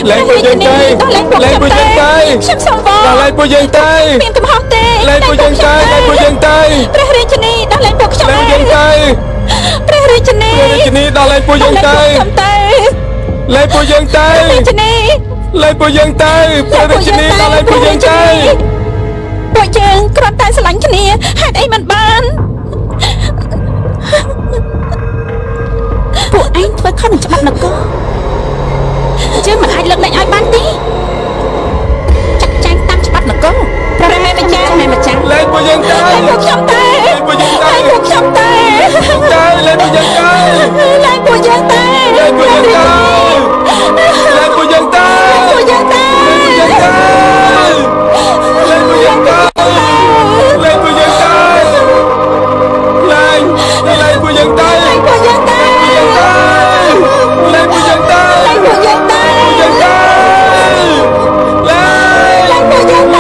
លែងពួកយើងទៅលែងពួកយើងទៅខ្ញុំសូមបងដល់លែងពួកយើងទៅមានកំហុសទេលែងពួកយើងទៅលែងពួកយើងទៅព្រះរាជនីដល់លែងពួកខ្ញុំលែងយើងទៅព្រះរាជនីដល់លែងពួកយើងទៅលែងពួកយើងទៅរាជនីលែងពួកយើងទៅព្រះរាជនីដល់លែងពួកយើងទៅពួកយើងគ្រាន់តែស្រឡាញ់គ្នាហេតុអីមិនបានពួកឯងធ្វើខុសនឹងច្បាប់នគរយើងមិនអាចលើកលែងឲ្យបានទេចាក់ចែងតាមច្បាប់នគរព្រះមេម្ចាស់លែងពួកយើងទៅលែងពួកខ្ញុំទៅលែងពួកយើងទៅលែងពួកខ្ញុំទៅលែងពួកយើងទៅលែងពួកយើងទៅលែងពួកយើងទៅលែងពួកយើងទៅលែងពួកយើងទៅលែងពួកយើងទៅលែងពួកយើងទៅលែងពួកយើងទៅលែងពួកយើងទៅលែងពួកយើងទៅលែងពួកយើងទៅលែងពួកយើងទៅ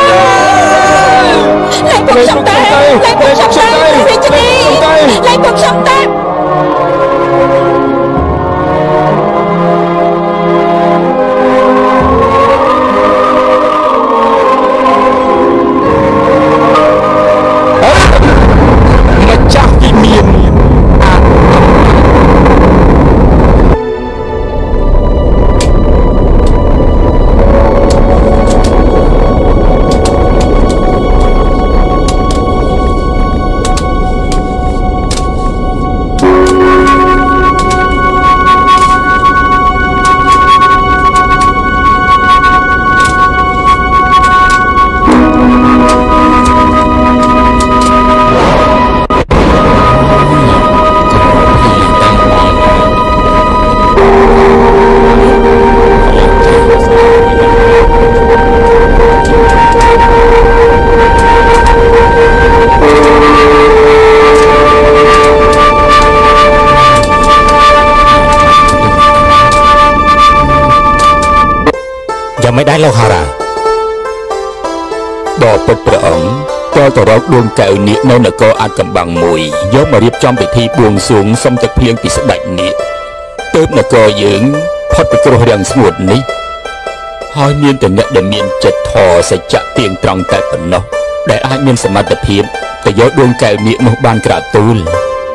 លែងពួកខ្ញុំទៅលែងពួកខ្ញុំទៅរាជនីលែងពួកខ្ញុំទៅไม่ได้แล้วฮาราบอปิดព្រះអង្គចូលទៅរកដួងកែវនាគនៅនគរអាថ៌កំបាំងមួយយកមករៀបចំពិធីបួងសួងសុំទឹកភ្លៀងពីស្ដេចនាគទើបនគរយើងផុតពីគ្រោះរាំងស្ងួតនេះហើយមានតែអ្នកដែលមានចិត្តធម៌សច្ចៈទៀងត្រង់តែប៉ុណ្ណោះដែលអាចមានសមត្ថភាពទៅយកដួងកែវនាគនោះបានក្រាបទូល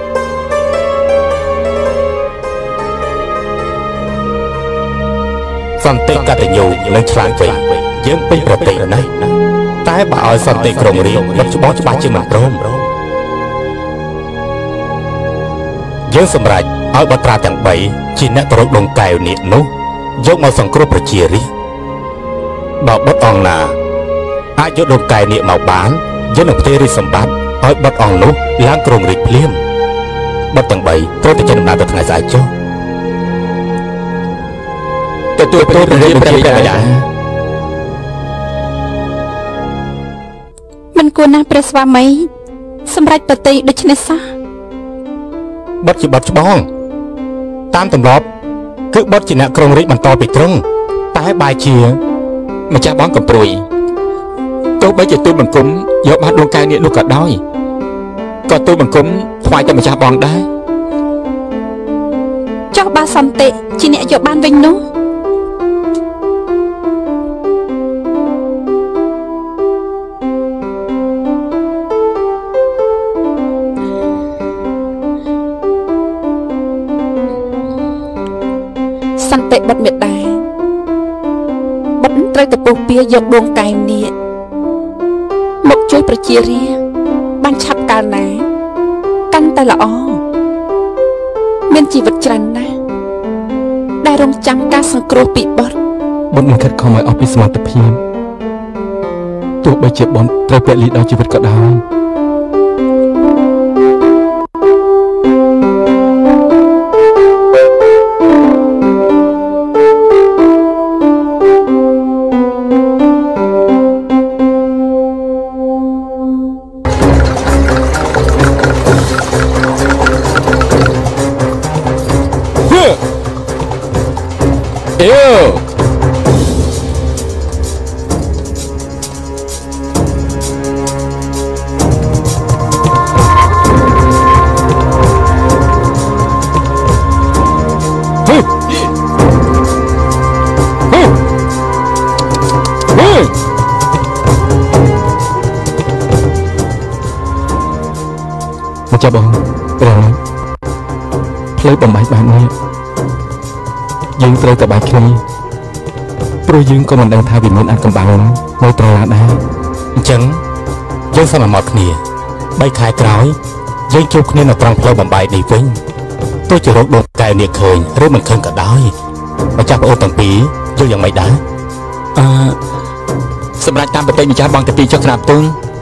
សន្តិកតញ្ញូនឹងឆ្លាតវិញយើងពេញប្រតិណាស់តែបើឲ្យសន្តិក្រុងរាពណ៍មិនច្បាស់ជាមិនព្រមយើងសម្រេចឲ្យបត្រាទាំង3ជាអ្នកទៅរកដងកែវនាគនោះយកមកសង្គ្រោះប្រជារាស្ត្របើបុត្រអង្គណាអាចយកដងកែវនាគមកបានយើងនឹងផ្ទេររាជសម្បត្តិឲ្យបុត្រអង្គនោះឡើងគ្រងរាជភ្លាមបុត្រទាំង3ត្រូវតែចេញដំណើរទៅថ្ងៃស្អែកចុះទទួលព្រះរាជព្រះបិតាមិនគួរណាស់ព្រះស្វាមីសម្រាប់ប្រតិដូច្នេះសោះបុត្រជាបុត្រច្បងតាមទម្លាប់គឺបុត្រជាអ្នកគ្រងរាជបន្តពីទ្រង់តែបែរជាម្ចាស់បងកំព្រួយទោះបីជាទូលបង្គំយកបានដួងកែវនាគនោះក៏ដោយក៏ទូលបង្គំថ្វាយតែម្ចាស់បងដែរចុះបើសន្តិជាអ្នកយកបានវិញនោះសន្តិបុត្រមេដាបុត្រត្រូវទៅពុះពៀយកដួងកែវនាគមកជួយប្រជារាស្ត្របានឆាប់កាលណាកាន់តែល្អមានជីវិតច្រើនណាស់ដែលរងចាំការសង្គ្រោះពីបុត្រមិនខិតខំឲ្យអស់ពីសមត្ថភាពទោះបីជាបុត្រត្រូវពលីដល់ជីវិតក៏ដោយចាបងត្រង់ផ្លូវបំបីបែបនេះយើងត្រូវតែបែកគ្នាព្រោះយើងក៏មិនដឹងថាវិមានអាចកំបាំងនៅត្រង់ណាដែរអញ្ចឹងយើងសន្មតគ្នា3ខែក្រោយយើងជួបគ្នានៅត្រង់ផ្លូវបំបីនេះវិញទោះជារកដងកែវនេះឃើញឬមិនឃើញក៏ដោយម្ចាស់ប្អូនទាំងពីរយល់យ៉ាងម៉េចដែរសម្រាប់តាមប្រតិម្ចាស់បងតាពីចុះក្រាបទូល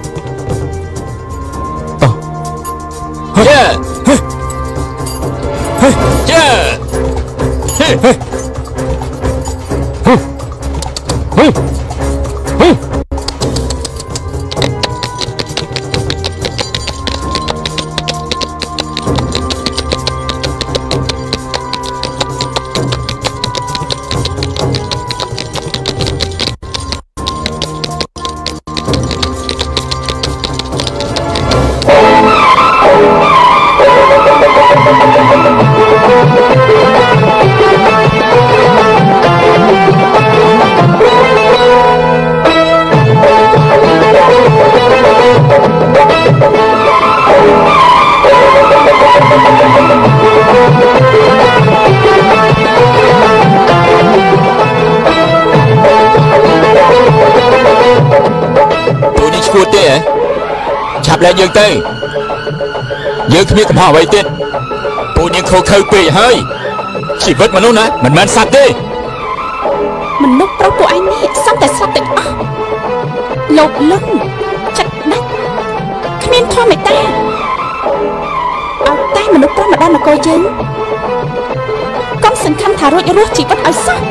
ឆាប់លែងយើងទៅយើងគ្មានកំហុសអ្វីទៀតពួកយើងខុសខើពេកហើយជីវិតមនុស្សណាមិនមែនសត្វទេមនុស្សប្រុសពួកឯងនេះសឹងតែស្លាប់ទាំងអស់លោកលឹងចិត្តដាច់គ្មានធម៌មេត្តាឲ្យតែមនុស្សប្រុសម្ដងនគរយើងកុំសង្ឃឹមថារួចរស់ជីវិតឲ្យសោះ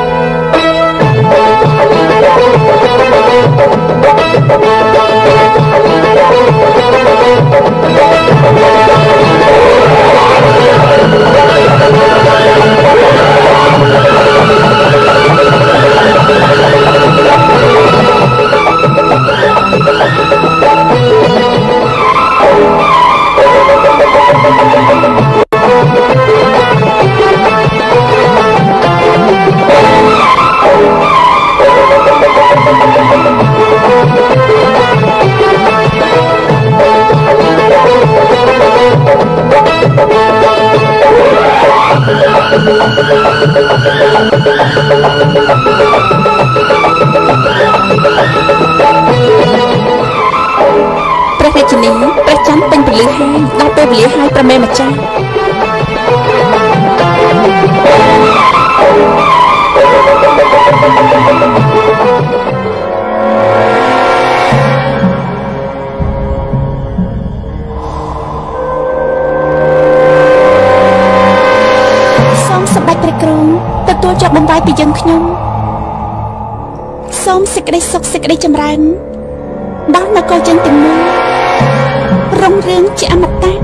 ព្រះរាជនីព្រះច័ន្ទពេញពលឺហើយដល់ពេលវេលាហើយប្រមេម្ចាស់សូមសម្ដេចព្រះគ្រងទទួលជាប់បំរើពីយើងខ្ញុំសូមសេចក្តីសុខសេចក្តីចម្រើនដល់នគរយើងទាំងមូលរុងរឿងជាអមតៈ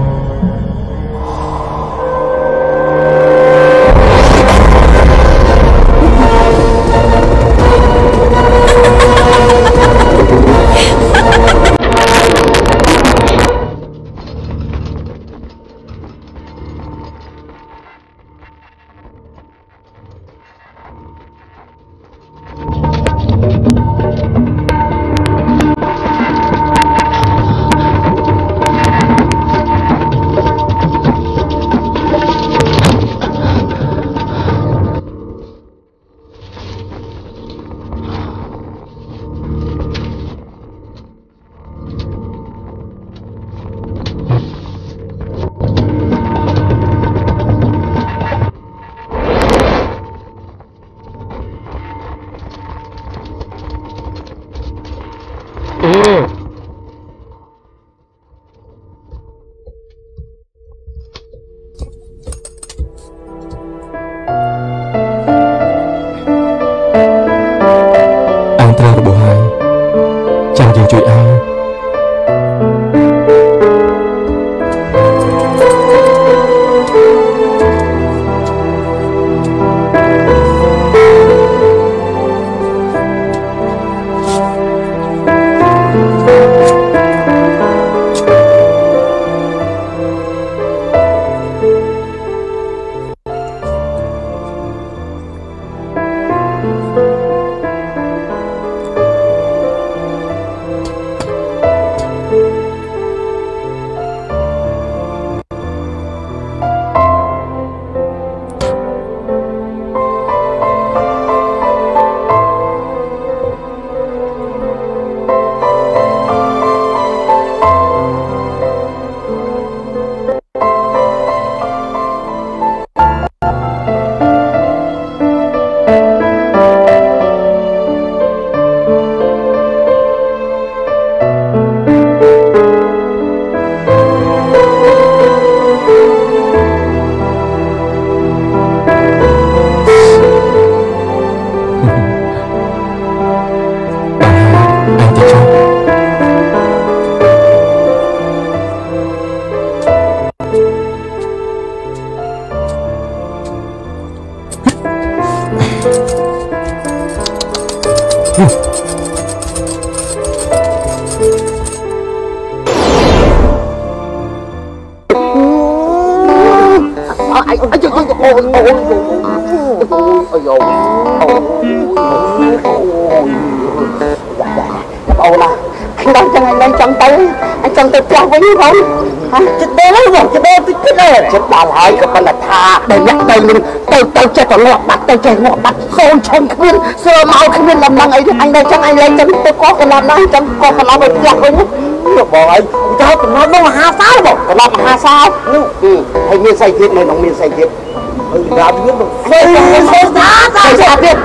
Đang chẳng anh chẳng tới plong với như không chết đê lắm rồi chết đê tôi chết rồi chết bà lại các con là tha đây nhắc đây mình tôi chết còn ngọt bạch tôi chết ngọt bạch khôn chân khuyên xưa mau khuyên làm năng ấy anh đây chẳng anh lên chẳng tôi có cái làm năng chẳng có cái làm được plong với nhá được rồi cháu còn nó mà hà sao rồi còn nó mà hà sao hay miên say thiệt này nó miên say thiệt ra biết được say xa biết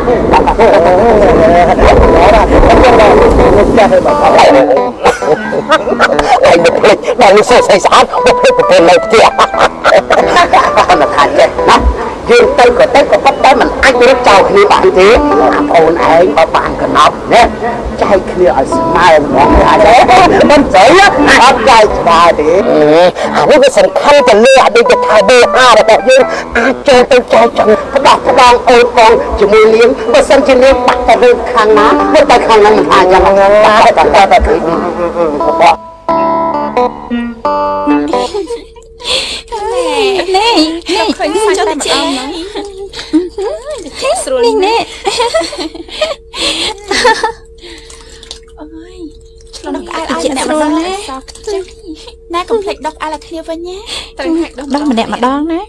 anh một lịch đang sôi say sán một lịch một tên này kia là thành vậy lắm riêng tôi có bắt tay mình anh biết chào khi bạn thế ôn anh có bạn cần học nè trai kia ở smile mong ai đấy mình thấy á học trai bà thế anh cái sân khănจะเลือกđiจะถ่ายเบอร์5แบบนี้เจอตัวใจจังพระบาทพระบางเอ๋ยกองจะมือเลี้ยงเปอร์เซ็นต์จะเลี้ยงปักแต่เรื่องข้างน้ำไม่ไปข้างนั้นมันอาจจะมาตาแต่ถึงบอกนี่เคยฟังจนเจ๊สรุปนี่ดอกai ai nè mà nè complete đọc ai là kia với nhé đọc mà đẹp mà đón nè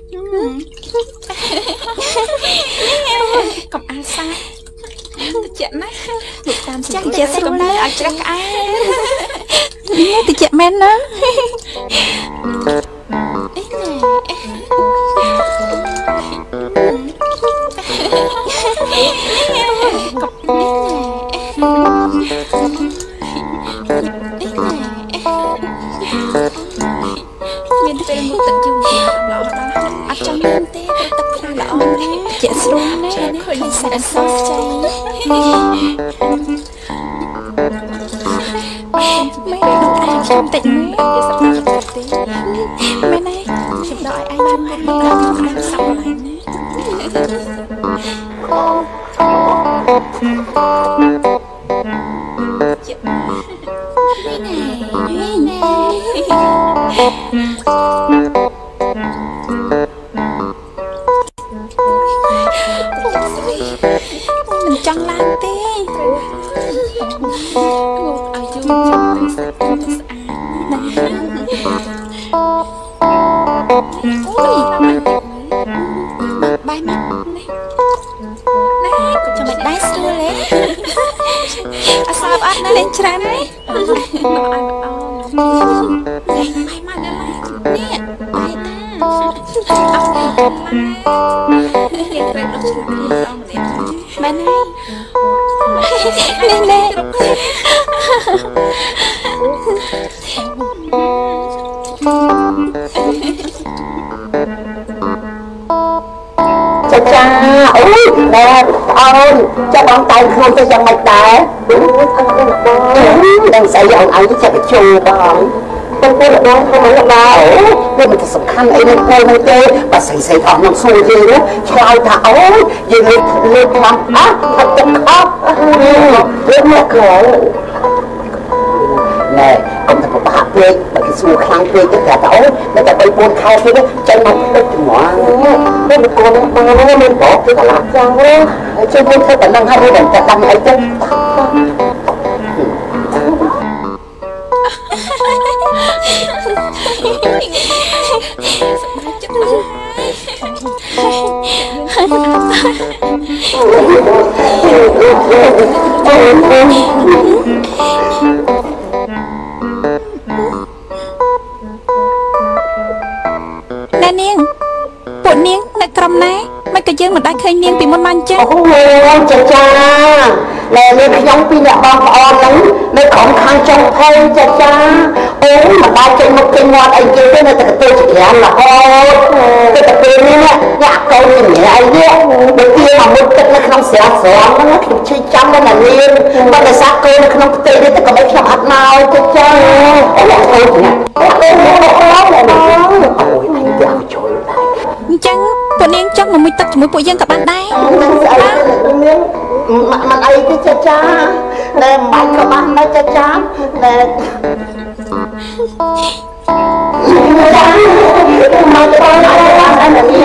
còn ai sai chuyện này chắc chết rồi nè ai chắc ai thì chuyện men đó miền tây một tận chung lọ đó ăn trong miền tây tập là lọ chết rồi nè khởi lên sạch sạch cháy mấy đứa ăn trong tịnh mấy này chụp đợi anh ăn xong lại mình chẳng làm thế ngột ở chung trong sạch bay mắt này cho mình đáy xưa lên sao ăn nó lên trán đấy nó ăn bay mắt nó lại nè bay ta bên này lên nè cha ôi nè ôi cho con tay không cho dân mạch đá đang xảy ra ông ấy cho cái chùa bọn tôi là đó không phải là nào nhưng mà thật sủng khăn ấy nên cô nên tê và xảy ở nằm xùi gì đó cho ai thả ôi gì lên làm á thật thật khóc lên mẹ cửa nè ông thật có bạc quê mà cái xùi khăn quê cho cả tao nó ta bay buôn khai thế đó chân mặt đất nhỏ nên con nên bỏ cái cả làm sao đó cho nên theo bản năng hai mươi lần ta đăng ấy chứ nè niên bộ niên nè cầm này mấy cái dương mà đã khơi niên bị môn man chứ ôi cha nè niên nhóm pin nhà băng on lắm mấy con khang trong thay cha ôi mà ba chân một chân ngoan anh kia thế này thật tôi chỉ ăn là ôi cái tập bên này nè nhạc câu thì nhẹ anh nhé đầu tiên mà một chất nó không xé nó không chơi chăm nó là niên mà là sát câu nó không tê đấy tất cả mấy trong hạt nào cha ôi là thôi nhỉ ôi anh đeo trôi lại chẳng bộ niên chắc mà mới tập mới bộ dân các bạn đây มันไอ้ที่จะจ้าแน่มันก็มันนะจะจ้าแน่มาตอนไหนอันนี้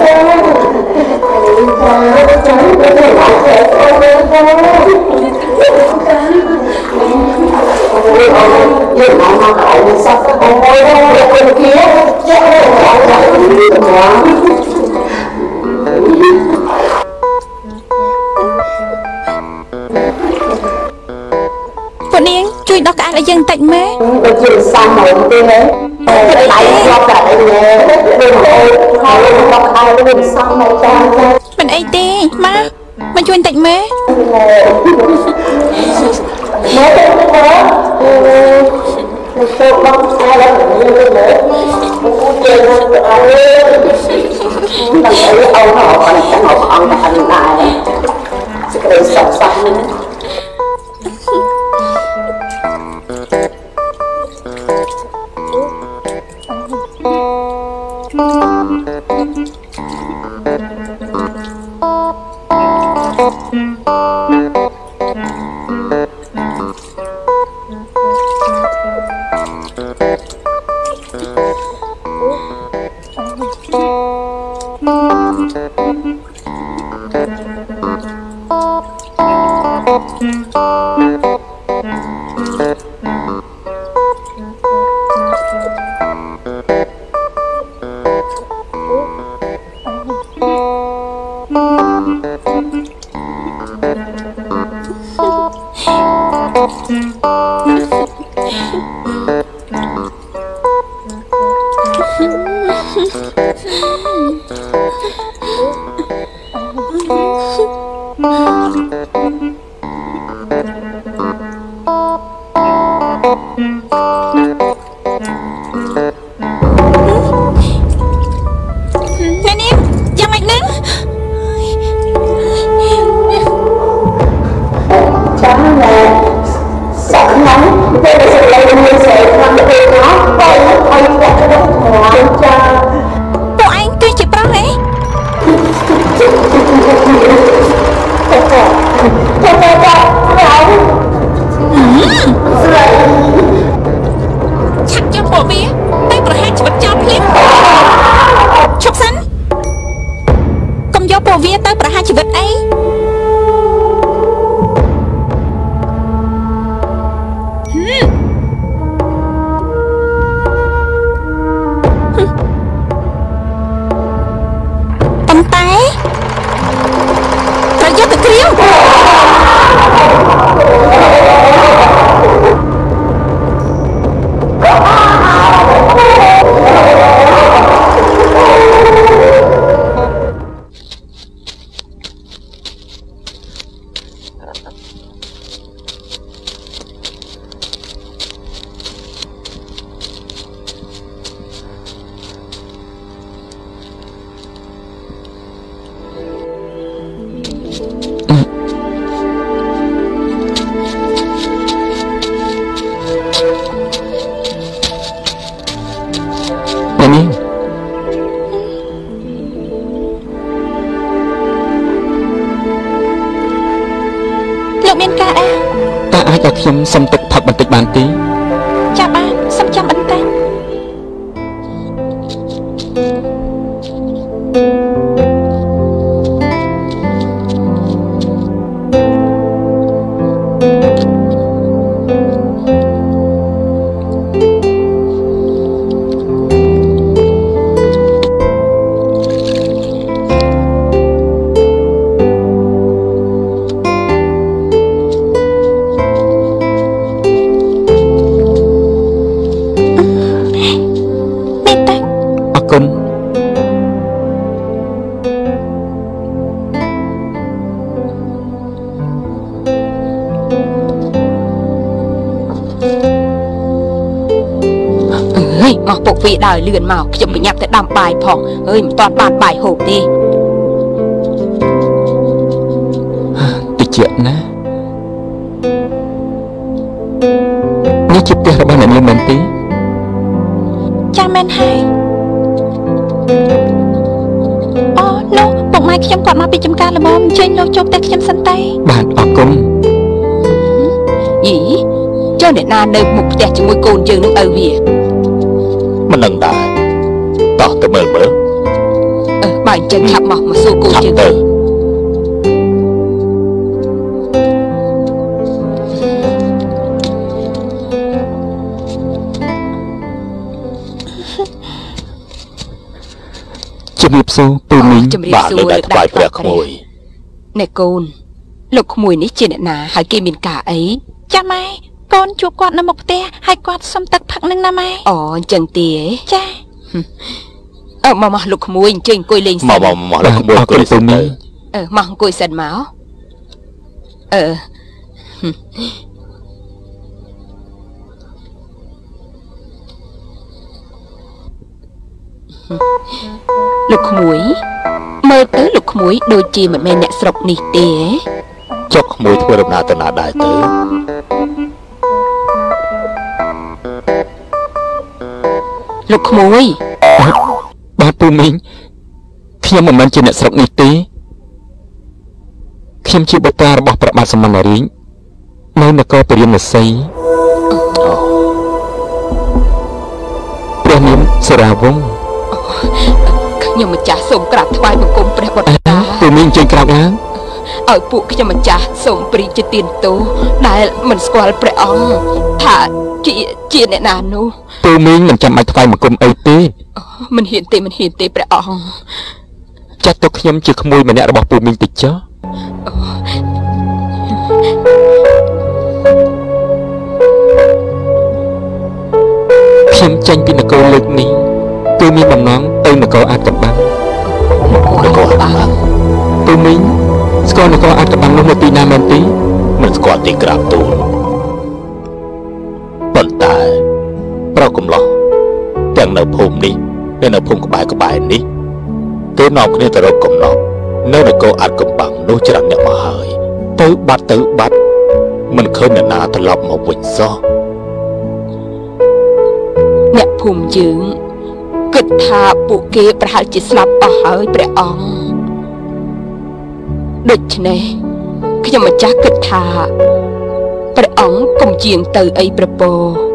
ยังมาเอาสักโอ้ยคนเกี้ยเจ้าពួកនាងជួយដោះក្អែកឲ្យយើងតិចមែនដូចជាសាមមកទេណាតែដៃស្លាប់តែអីណាដូចអូនហើយដោះក្អែកវិញសាមមកចាមិនអីទេម៉ាមកជួយតិចមែនមកទៅទៅបងស្អាតហើយនេះមើលមកជិះទៅអើដល់ឲ្យអោហៅបានចាំអអង្គអណ្ដាយសេចក្តីសុខសាន្តខ្ញុំសុំទឹកផឹកបន្តិចបានទេចាបានសុំចាំបន្តិចមកពុកវាដើរលឿនមកខ្ញុំប្រញាប់ទៅដាំបាយផងអើយមិនតាន់បានបាយហូបទេតិចណានេះជាផ្ទះរបស់អ្នកនាងមែនទេចាមែនហើយអូននោះពុកម៉ែខ្ញុំគាត់មកពីចំការល្មមអញ្ជើញលោកចូលផ្ទះខ្ញុំសិនទេបាទអរគុណយីចុះអ្នកណានៅមុខផ្ទះជាមួយកូនយើងនឹងឪវាមិនដឹងដែរតោះទៅមើលបើអញ្ចឹងឆាប់មកសួរកូនយើងទៅជំរាបសួរពូមីងបាទលើដៃថ្វាយព្រះក្មួយអ្នកកូនលោកក្មួយនេះជាអ្នកណាហើយគេមានការអីចាម៉ែកូនជួបគាត់នៅមុខផ្ទះហើយគាត់សុំទឹកផឹកនឹងណាម៉ែអូអញ្ចឹងទេចាមកលោកក្មួយអញ្ចឹងអង្គុយលេងសិនមកលោកក្មួយអង្គុយសិនទៅមកអង្គុយសិនមកលោកក្មួយមើលទៅលោកក្មួយដូចជាមិនមែនអ្នកស្រុកនេះទេចុកក្មួយធ្វើដំណើរទៅណាដែរទៅលោកក្មួយបាទពូមីងខ្ញុំមិនមែនជាអ្នកស្រុកនេះទេខ្ញុំជាបុត្រារបស់ព្រះបាទសមណ្ណរាជនៅនគរពរាមសីព្រះនាមសេរាវង្សខ្ញុំម្ចាស់សូមក្រាបថ្វាយបង្គំព្រះបុត្រាពូមីងចេញក្រាបឡើងឲ្យពួកខ្ញុំម្ចាស់សូមព្រីជាទានទោសដែលមិនស្គាល់ព្រះអង្គថាជាអ្នកណានោះពូមីងមិនចាំបាច់ថ្វាយបង្គំអីទេមិនហ៊ានទេព្រះអង្គចាត់ទុកខ្ញុំជាក្មួយម្នាក់របស់ពូមីងតិចចុះខ្ញុំចេញពីនគរលើកនេះគឺមានបំណងទៅនគរអាតកំបាំងនគរអាតកំបាំងពូមីងស្គាល់នគរអាតកំបាំងនោះនៅទីណាមែនទេមិនស្គាល់ទីក្រាបទូលប៉ុន្តែប្រកំឡោះទាំងនៅភូមិនេះនិងនៅភូមិក្បែរនេះគេនាំគ្នាទៅរកកំណត់នៅនគរអាតកំបាំងនោះច្រើនអ្នកមកហើយទៅបាត់មិនឃើញអ្នកណាត្រឡប់មកវិញសោះអ្នកភូមិយើងគិតថាពួកគេប្រហែលជាស្លាប់អស់ហើយព្រះអង្គដូច្នេះខ្ញុំម្ចាស់គិតថាព្រះអង្គកុំជាងទៅអីប្រពោ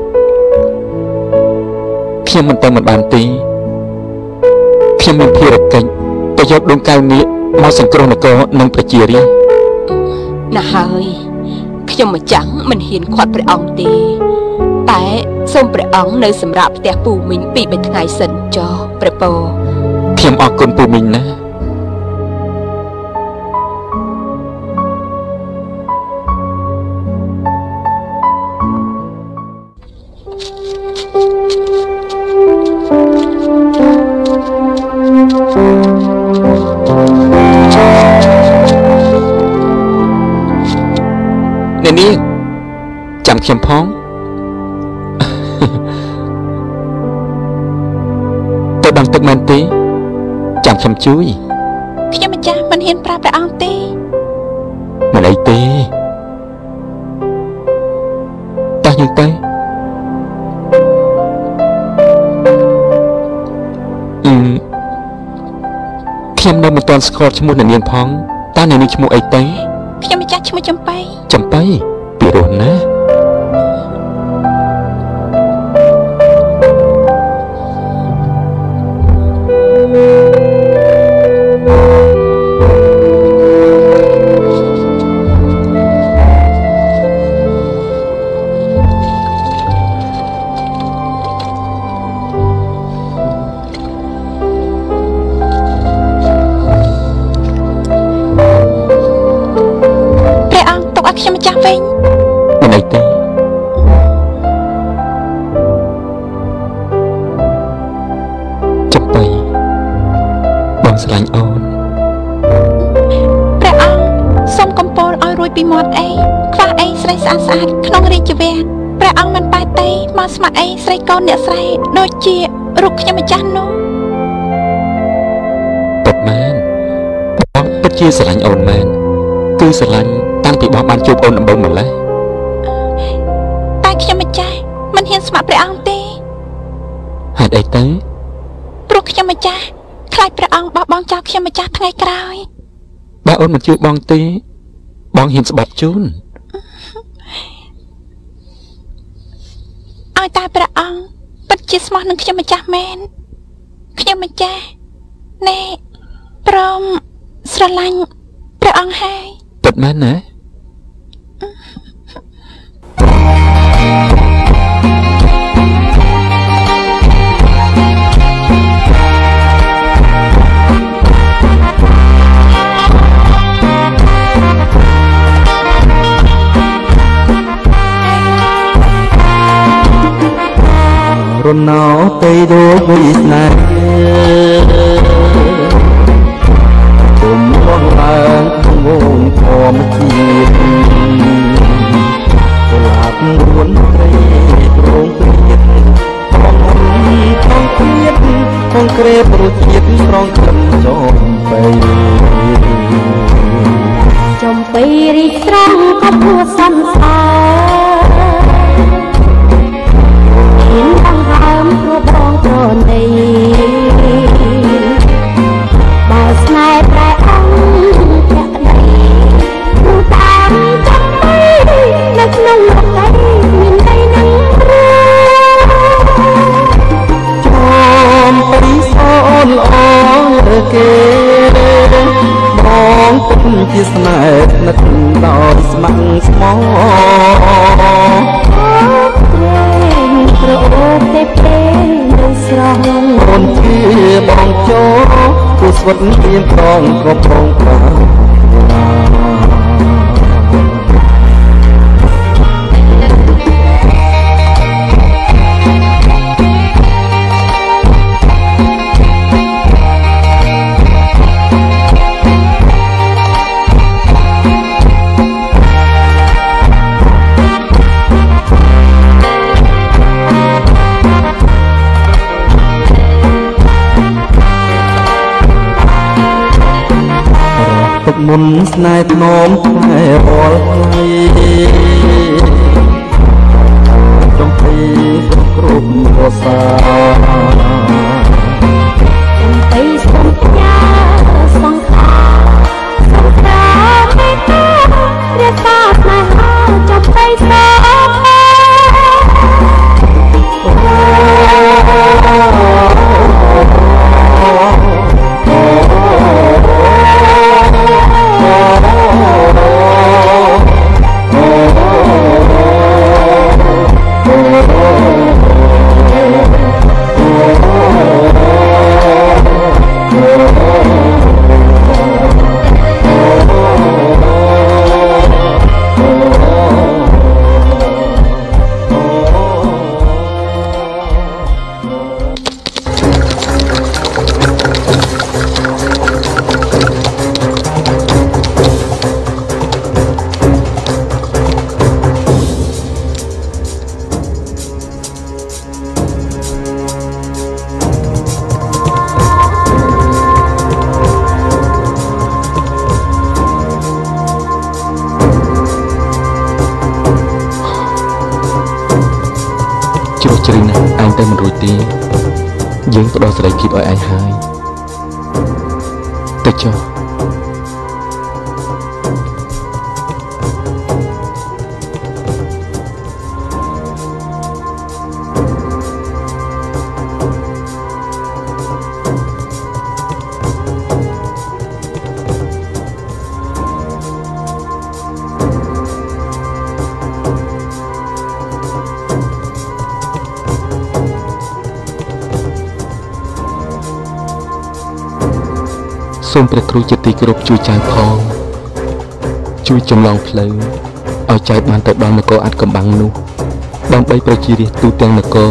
ខ្ញុំមិនទៅមិនបានទេខ្ញុំមានភារកិច្ចទៅយកដួងកែវនេះមកសង្គ្រោះនគរនិងប្រជារាស្ត្រណាស់ហើយខ្ញុំម្ចាស់មិនហ៊ានខាត់ព្រះអង្គទេតែសូមព្រះអង្គនៅសម្រាប់ផ្ទះពូមីង2-3ថ្ងៃសិនចុះព្រះពរខ្ញុំអរគុណពូមីងណាអ្នកនាងចាំខ្ញុំផងទៅដងទឹកមែនទេចាំខ្ញុំជួយខ្ញុំម្ចាស់មិនហ៊ានប្រាប់ព្រះអង្គទេមិនអីទេតោះយើងទៅខ្ញុំនៅមិនទាន់ស្គាល់ឈ្មោះអ្នកនាងផងតើអ្នកនាងឈ្មោះអីទៅខ្ញុំម្ចាស់ឈ្មោះចំបៃពីរោះណាខ្ញុំម្ចាស់វិញមិនអីទេចំបៃបងស្រឡាញ់អូនព្រះអង្គសូមកំពូលឲ្យរួចពីមាត់អីខ្វះអីស្រីស្អាតក្នុងរាជវាំងព្រះអង្គមិនបែកទេមកស្ម័គ្រអីស្រីកូនអ្នកស្រីដូចជារូបខ្ញុំម្ចាស់នោះពិតមែនបងពិតជាស្រឡាញ់អូនមែនគឺស្រឡាញ់តាំងពីបងបានជួបអូនដំបូងម្លេះតែខ្ញុំម្ចាស់មិនហ៊ានស្ម័គ្រព្រះអង្គទេហេតុអីទៅព្រោះខ្ញុំម្ចាស់ខ្លាចព្រះអង្គបោះបបងចោលខ្ញុំម្ចាស់ថ្ងៃក្រោយបើអូនមិនជួយបងទេបងហ៊ានស្បាត់ជូនឲ្យតែព្រះអង្គពិតជាស្មោះនឹងខ្ញុំម្ចាស់មែនខ្ញុំម្ចាស់ណែព្រមស្រឡាញ់ព្រះអង្គហើយពិតមែនណារំណោទៅដូរវិស្នេហ៍គុំបងឡើងក្នុងវងធម្មជាតិកុលាបរួនត្រីប្រងព្រាតផងផងព្រាតផងក្រេបរសជាតិស្រងក្លិនចំបីរីកស្រងក៏ពួរសន្សើរដើមព្រោះបងប្រណីបើស្នេហ៍តែអង្គភក្តីនោះតាមចាំបីនៅក្នុងលោកដីមានដីនឹងរួមចំបីសូនល្អលើគេបងពុំជាស្នេហ៍នឹកដោយស្ម័គ្រស្មោះប្រអូបទេពេលនៅស្រស់អូនជាបងចូលគូស្វិតមានប្រងគ្រប់ប្រងប្រាមុនស្នេហ៍ថ្នមផ្លែរាល់ថ្ងៃចំពីគ្រប់រសាចំពីសន្យាសង្ខារសង្ខារមេត្តារាតាស្នេហាចំពីសោជ្រៅណាស់ឯងទៅមិនរួចទេយើងទៅដល់សេរីភាពឲ្យឯងហើយទៅចុះសូមព្រះគ្រូជាទីគោរពជួយចៅផងជួយចម្លងផ្លូវឲ្យចៅបានទៅដល់នគរអាត់កំបាំងនោះដើម្បីប្រជារាស្ត្រទូទាំងនគរ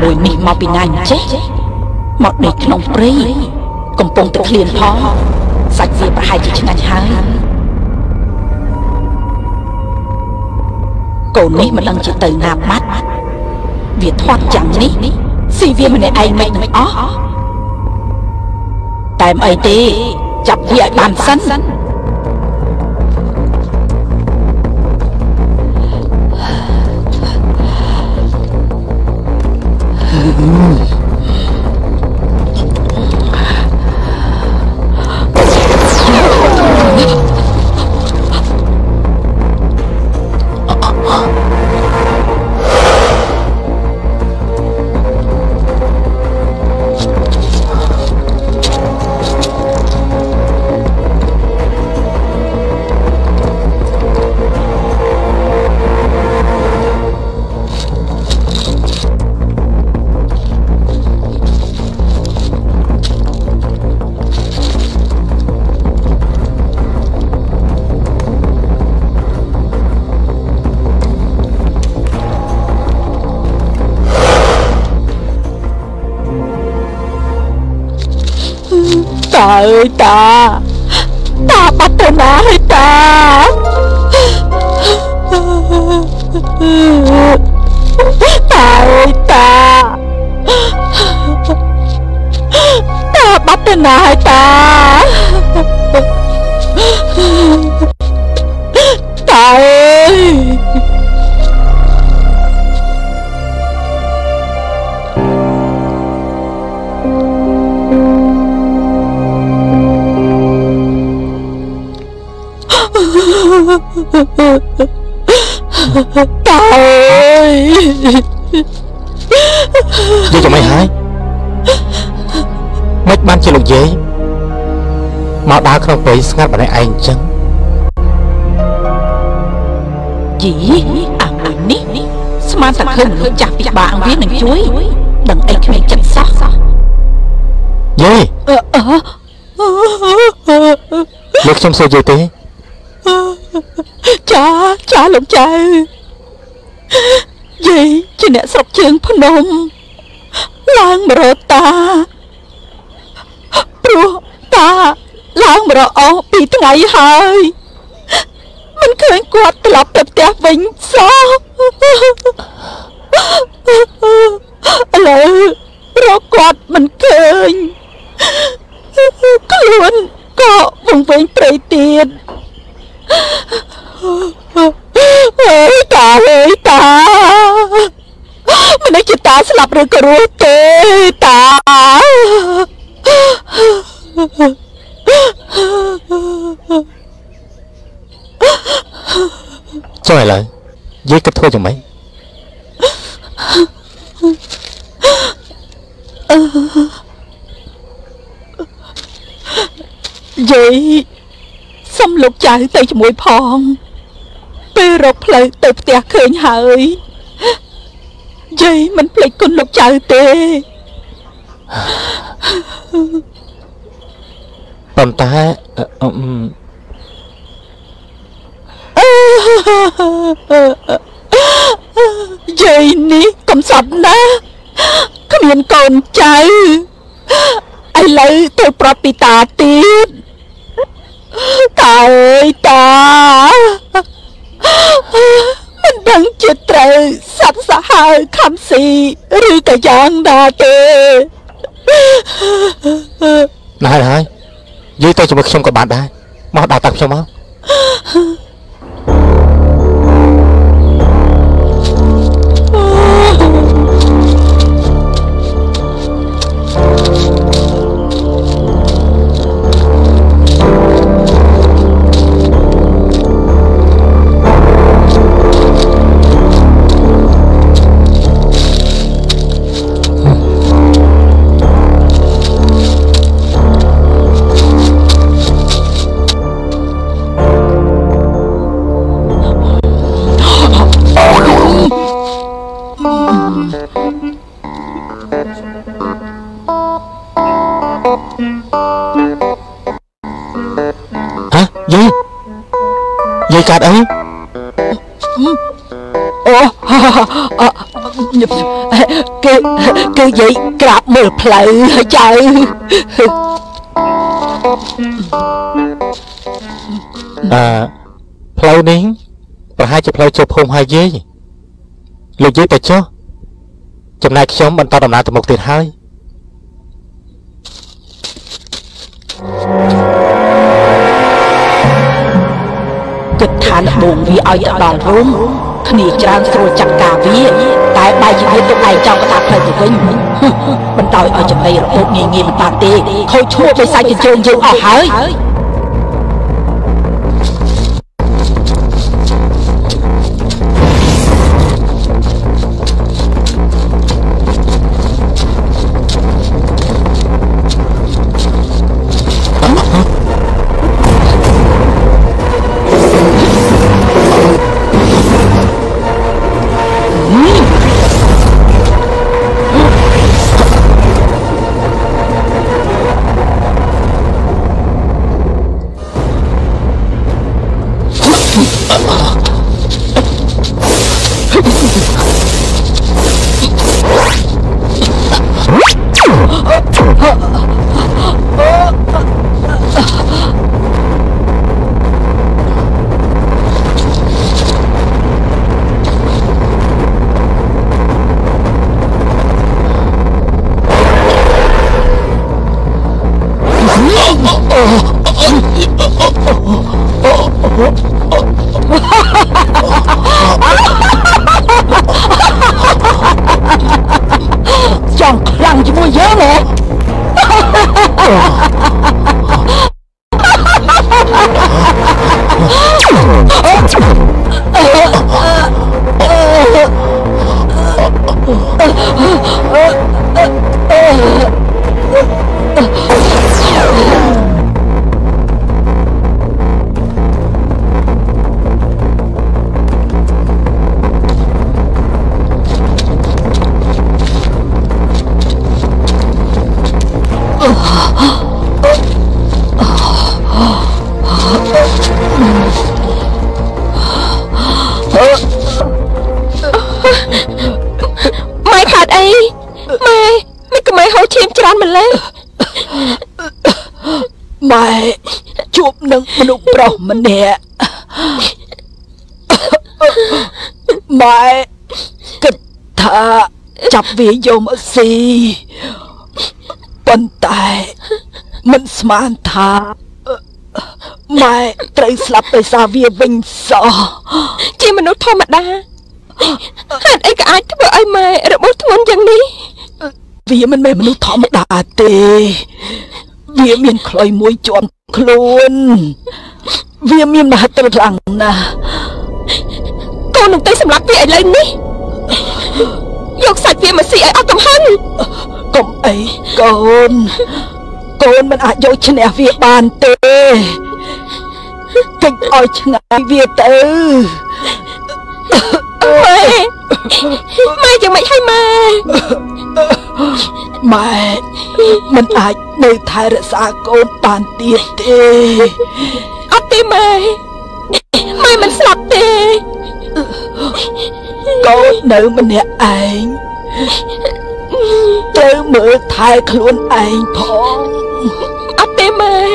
មួយនេះមកពីណាចេះមកដេកក្នុងព្រៃកំពុងតែឃ្លានផងសាច់វាប្រហែលជាឆ្ងាញ់ហើយកូននេះមិនដឹងជាទៅណាបាត់វាធាត់ចាំងនេះស៊ីវាម្នាក់ឯងមិននឹងអស់តែមិនអីទេចាប់វាឲ្យបានសិនតាអើយតាបាត់ទៅណាហើយតាអើយតាបាត់ទៅណាហើយតាអើយតាអើយយាយចាំអីហើយមិនបានជាលោកយាយមកដើរក្នុងព្រៃស្ងាត់ម្នាក់ឯងអញ្ចឹងយីអាមួយនេះស្មានតែឃើញមនុស្សចាស់ពិបាកវានឹងជួយដឹងអីគ្មានចិត្តសោះយាយលោកខ្ញុំសួរយាយទេចាលោកចៅយាយជាអ្នកស្រុកជើងភ្នំឡើងមករកតាព្រោះតាឡើងមករកអស់2ថ្ងៃហើយមិនឃើញគាត់ត្រឡប់ទៅផ្ទះវិញសោះឥឡូវរកគាត់មិនឃើញខ្លួនក៏វង្វេងព្រៃទៀតអើយតាមិនដឹងជាតាស្លាប់ឬក៏រស់ទេតាចុះឥឡូវយាយគិតធ្វើយ៉ាងម៉េចយាយសុំលោកចៅទៅជាមួយផងពេលរកផ្លូវទៅផ្ទះឃើញហើយយាយមិនភ្លេចគុណលោកចៅទេប៉ុន្តែយាយនេះកំសត់ណាស់គ្មានកូនចៅឥឡូវទៅប្រាប់ពីតាទៀតតាអើយតាមិនដឹងជាត្រូវសត្វសាហាវខំស៊ីឬក៏យ៉ាងណាទេណែហើយយាយទៅជាមួយខ្ញុំក៏បានដែរមកដើរតាមខ្ញុំមកយាយកាត់អីអូគឺយាយក្រាបមើលផ្លូវហើយចៅផ្លូវនេះប្រហែលជាផ្លូវចូលភូមិហើយយាយលោកយាយទៅចុះចំណែកខ្ញុំបន្តដំណើរទៅមុខទៀតហើយគិតថាល្បងវាឲ្យទៅដល់រោងគ្នាច្រើនស្រួលចាត់ការវាតែបែរជាវាទុកឯងចង់កថាផ្លូវទៅវិញមិនដោយឲ្យចំណីរបូតងាយងាយមិនបានទេខូចឈ្មោះបិសាចជើងយើងអស់ហើយចង់ខ្លាំងជាមួយយើងហ៎ម៉ែជួបនឹងមនុស្សប្រុសម្នាក់ម៉ែគិតថាចាប់វាយកមកស៊ីប៉ុន្តែមិនស្មានថាម៉ែត្រូវស្លាប់ដោយសារវាវិញសោះជាមនុស្សធម្មតាហេតុអីក៏អាចធ្វើឲ្យម៉ែរបួសធ្ងន់យ៉ាងនេះវាមិនមែនមនុស្សធម្មតាទេវាមានខ្លុយមួយជាប់ខ្លួនវាមានមហិទ្ធិខ្លាំងណាស់កូននឹងទៅសម្លាប់វាឥឡូវនេះយកសាច់វាមកស៊ីឲ្យអស់កំហឹងកុំអីកូនមិនអាចយកឈ្នះវាបានទេកិច្ចឲ្យឆ្ងាយវាទៅម៉ែយ៉ាងម៉េចហើយម៉ែមិនអាចនៅថែរក្សាកូនបានទៀតទេអត់ទេម៉ែមិនស្លាប់ទេកូននៅម្នាក់ឯងត្រូវមើលថែខ្លួនឯងផងអត់ទេម៉ែ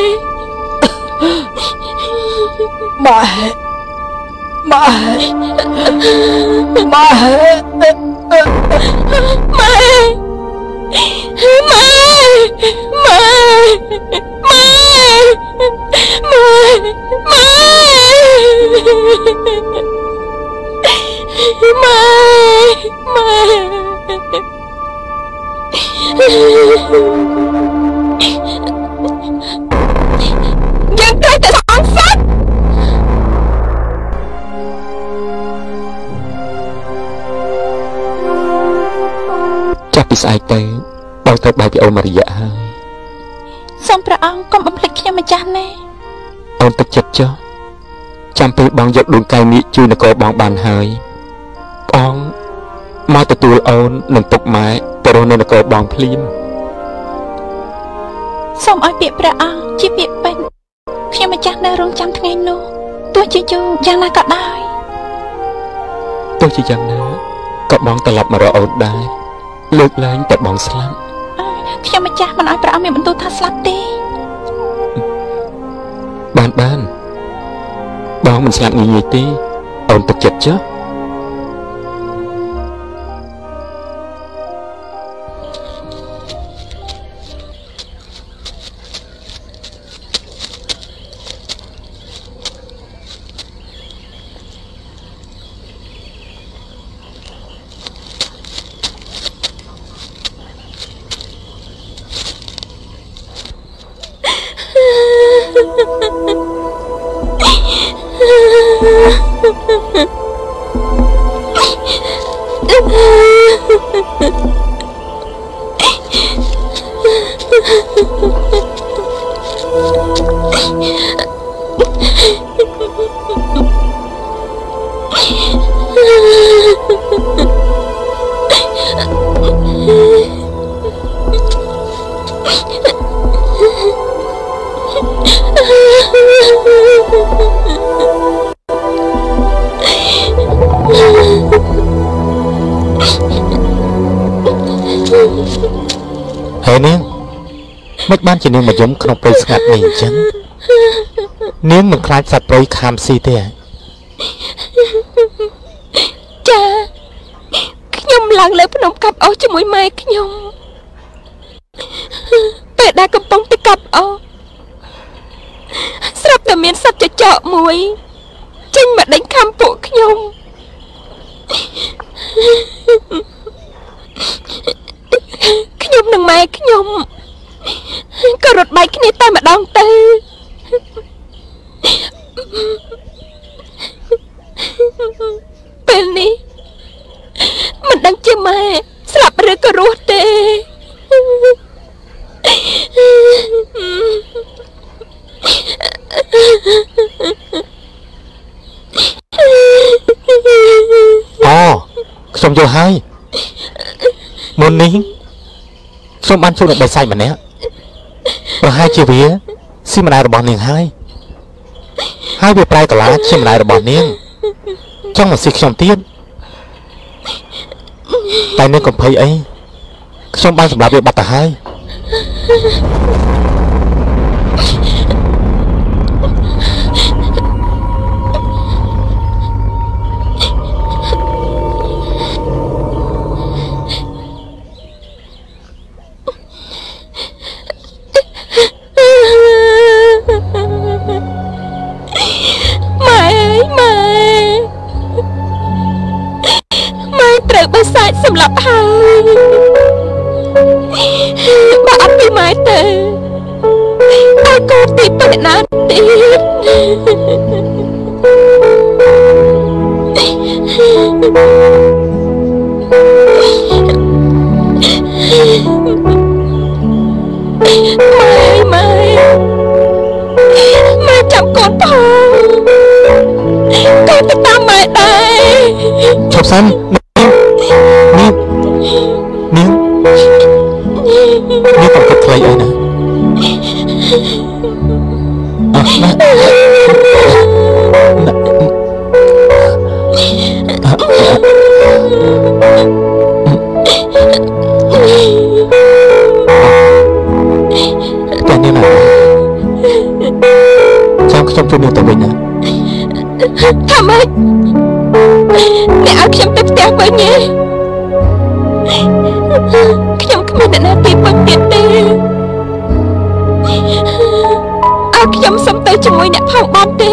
ยังได้แต่สองสัตว์ចាប់ពីស្អែកទៅបងទៅបែកពីអូនម៉ារីយ៉ាហើយសូមព្រះអង្គកុំបំភ្លេចខ្ញុំម្ចាស់ណាអូនទឹកចិត្តចុះចាំពេលបងយកដួងកែវនេះជួយនគរបងបានហើយបងមកទទួលអូននិងទុកម៉ែទៅរស់នៅនគរបងភ្លាមសូមឲ្យពាក្យព្រះអង្គជាពាក្យពេញខ្ញុំម្ចាស់នៅរងចាំថ្ងៃនោះទោះជាយូរយ៉ាងណាក៏ដោយទោះជាយ៉ាងណាកក៏បងត្រឡប់មករកអូនដែរលើកឡើងតែបងស្លាប់ខ្ញុំម្ចាស់មិនឲ្យព្រះអង្គមានបន្ទូលថាស្លាប់ទេបានបងមិនស្លាប់ងាយៗទេអូនទឹកចិត្តចុះហើយនាងមិនបានជានាងមកយំក្នុងព្រៃស្ងាត់នេះអញ្ចឹងនាងមិនខ្លាចសត្វព្រៃខាំស៊ីទេចាខ្ញុំឡើងលើភ្នំកាប់អុសជាមួយម៉ែខ្ញុំពេលដែលកំពុងទៅកាប់អុសស្រាប់តែមានសត្វចចកមួយចេញមកដេញខាំពួកខ្ញុំខ្ញុំនិងម៉ែខ្ញុំក៏រត់បែកគ្នាតែម្ដងទៅពេលនេះមិនដឹងជាម៉ែស្លាប់ឬក៏រស់ទេខ្ញុំយល់ហើយមុននេះខ្ញុំបានជួបនឹងបិសាចម្នាក់ប្រហែលជាវាស៊ីម្ដាយរបស់នាងហើយវាប្រែកលាជាម្ដាយរបស់នាងចង់មកស៊ីខ្ញុំទៀតតែនាងកំភៃអីខ្ញុំបានសម្រាប់វាបាត់ទៅហើយសម្រាប់ហើយបើអត់ពីម៉ែទៅឲ្យកូនទីពីណាទៀតម៉ែចាំកូនផងកូនទៅតាមម៉ែដែរឈប់សិននាងកំពុងខ្លីអីណាតែនាងណាចាំខ្ញុំជួយនាងទៅវិញណាថាម៉េចអ្នកឲ្យខ្ញុំទៅផ្ទះវិញទេខ្ញុំគ្មានអ្នកណាទីពឹងទៀតទេឲ្យខ្ញុំសុំទៅជាមួយអ្នកផងបានទេ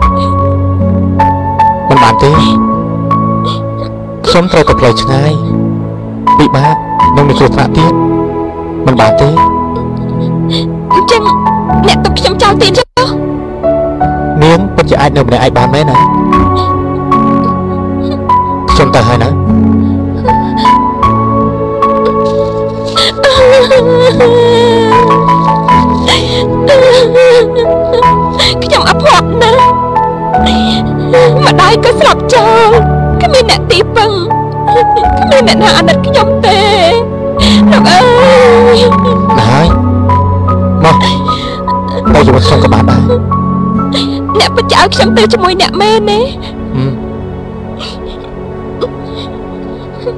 មិនបានទេខ្ញុំត្រូវទៅផ្លូវឆ្ងាយពិបាកនឹងមានគ្រោះថ្នាក់ទៀតមិនបានទេអញ្ចឹងអ្នកទុកខ្ញុំចោលទៀតចុះនាងពិតជាអាចនៅម្នាក់ឯងបានមែនណាខ្ញុំទៅហើយណាខ្ញុំអភ័ព្វណាស់ម្ដាយក៏ស្លាប់ចោលគ្មានអ្នកទីពឹងគ្មានអ្នកណាអាណិតខ្ញុំទេលោកអើយណាហើយមកទៅជាមួយខ្ញុំក៏បានដែរអ្នកពិតជាឲ្យខ្ញុំទៅជាមួយអ្នកមែនទេ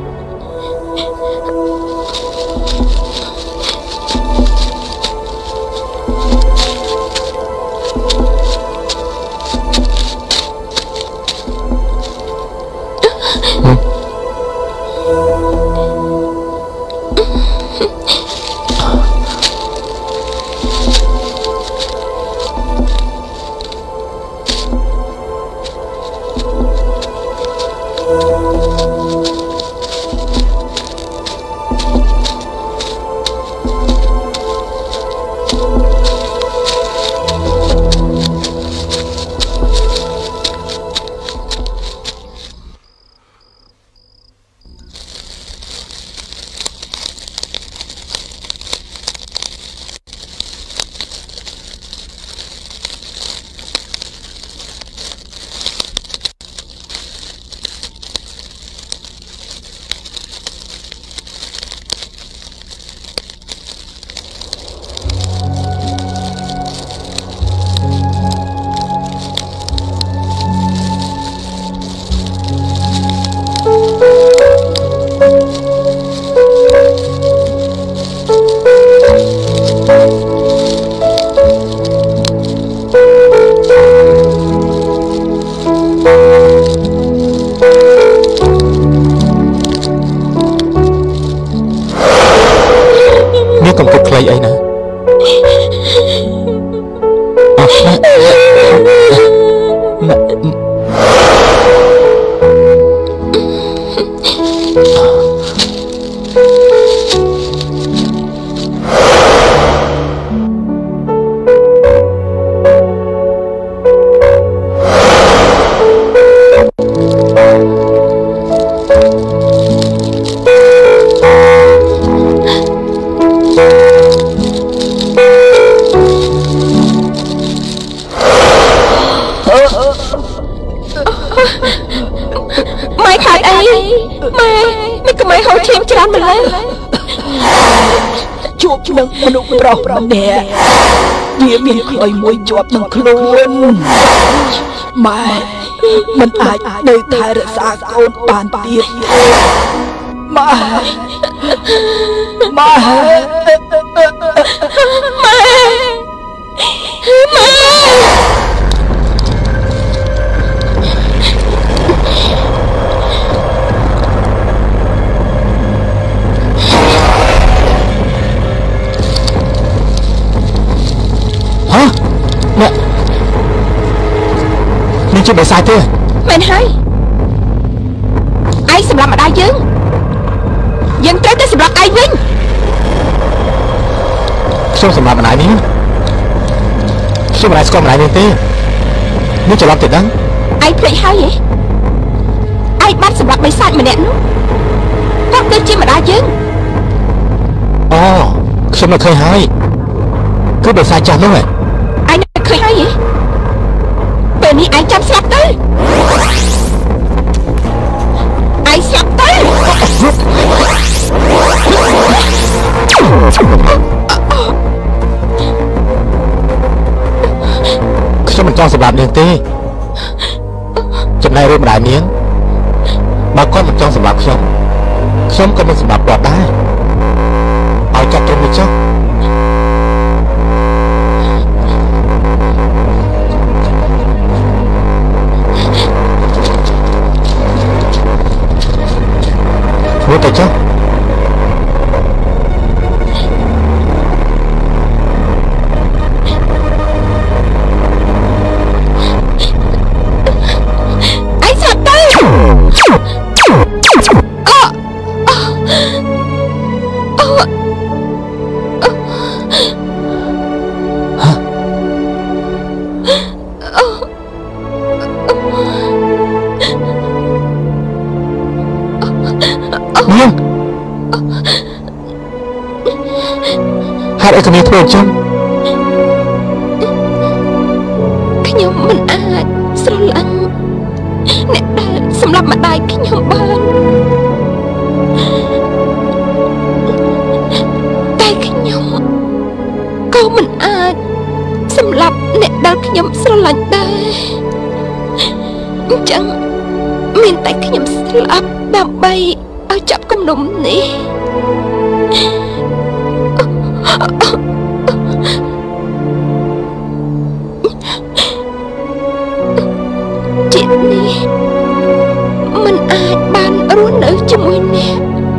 នឹងមនុស្សប្រុសម្នាក់វាមានខ្លុយមួយជាប់នឹងខ្លួនម៉ែមិនអាចនៅថែរក្សាកូនបានទៀតម៉ែម៉ែនេះជាបិសាចទេមែនហើយឯងសម្រាប់ម្ដាយយើងត្រូវតែសម្រាប់ឯងវិញខ្ញុំសម្រាប់ម្ដាយនេះខ្ញុំមិនអាចស្គាល់ម្ដាយនេះទេនេះច្រឡំទេដឹងឯងភ្លេចហើយហ៎ឯងបានសម្រាប់បិសាចម្នាក់នោះគាត់ដូចជាម្ដាយយើងអូខ្ញុំនឹកឃើញហើយគឺបិសាចចាស់នោះឯងនឹកឃើញហើយហ៎ពេលនេះឯងចាំស្លាប់ទៅឯងស្លាប់ទៅខ្ញុំមិនចង់សម្រាប់នាងទេចំណែករូបម្ដាយនាងបើគាត់មិនចង់សម្រាប់ខ្ញុំក៏មិនសម្រាប់គាត់ដែរឲ្យចាប់ត្រឹមនេះចុះធ្វើទៅចុះហេតុអីក៏មានធ្វើអញ្ចឹងខ្ញុំមិនអាចស្រឡាញ់អ្នកដែលសម្រាប់ម្ដាយខ្ញុំបានតែខ្ញុំក៏មិនអាចសម្រាប់អ្នកដែលខ្ញុំស្រឡាញ់ដែរអញ្ចឹងមានតែខ្ញុំស្លាប់ដើម្បីឲ្យចាប់គំនុំនេះជាតិនេះមិនអាចបានរស់នៅជាមួយអ្នក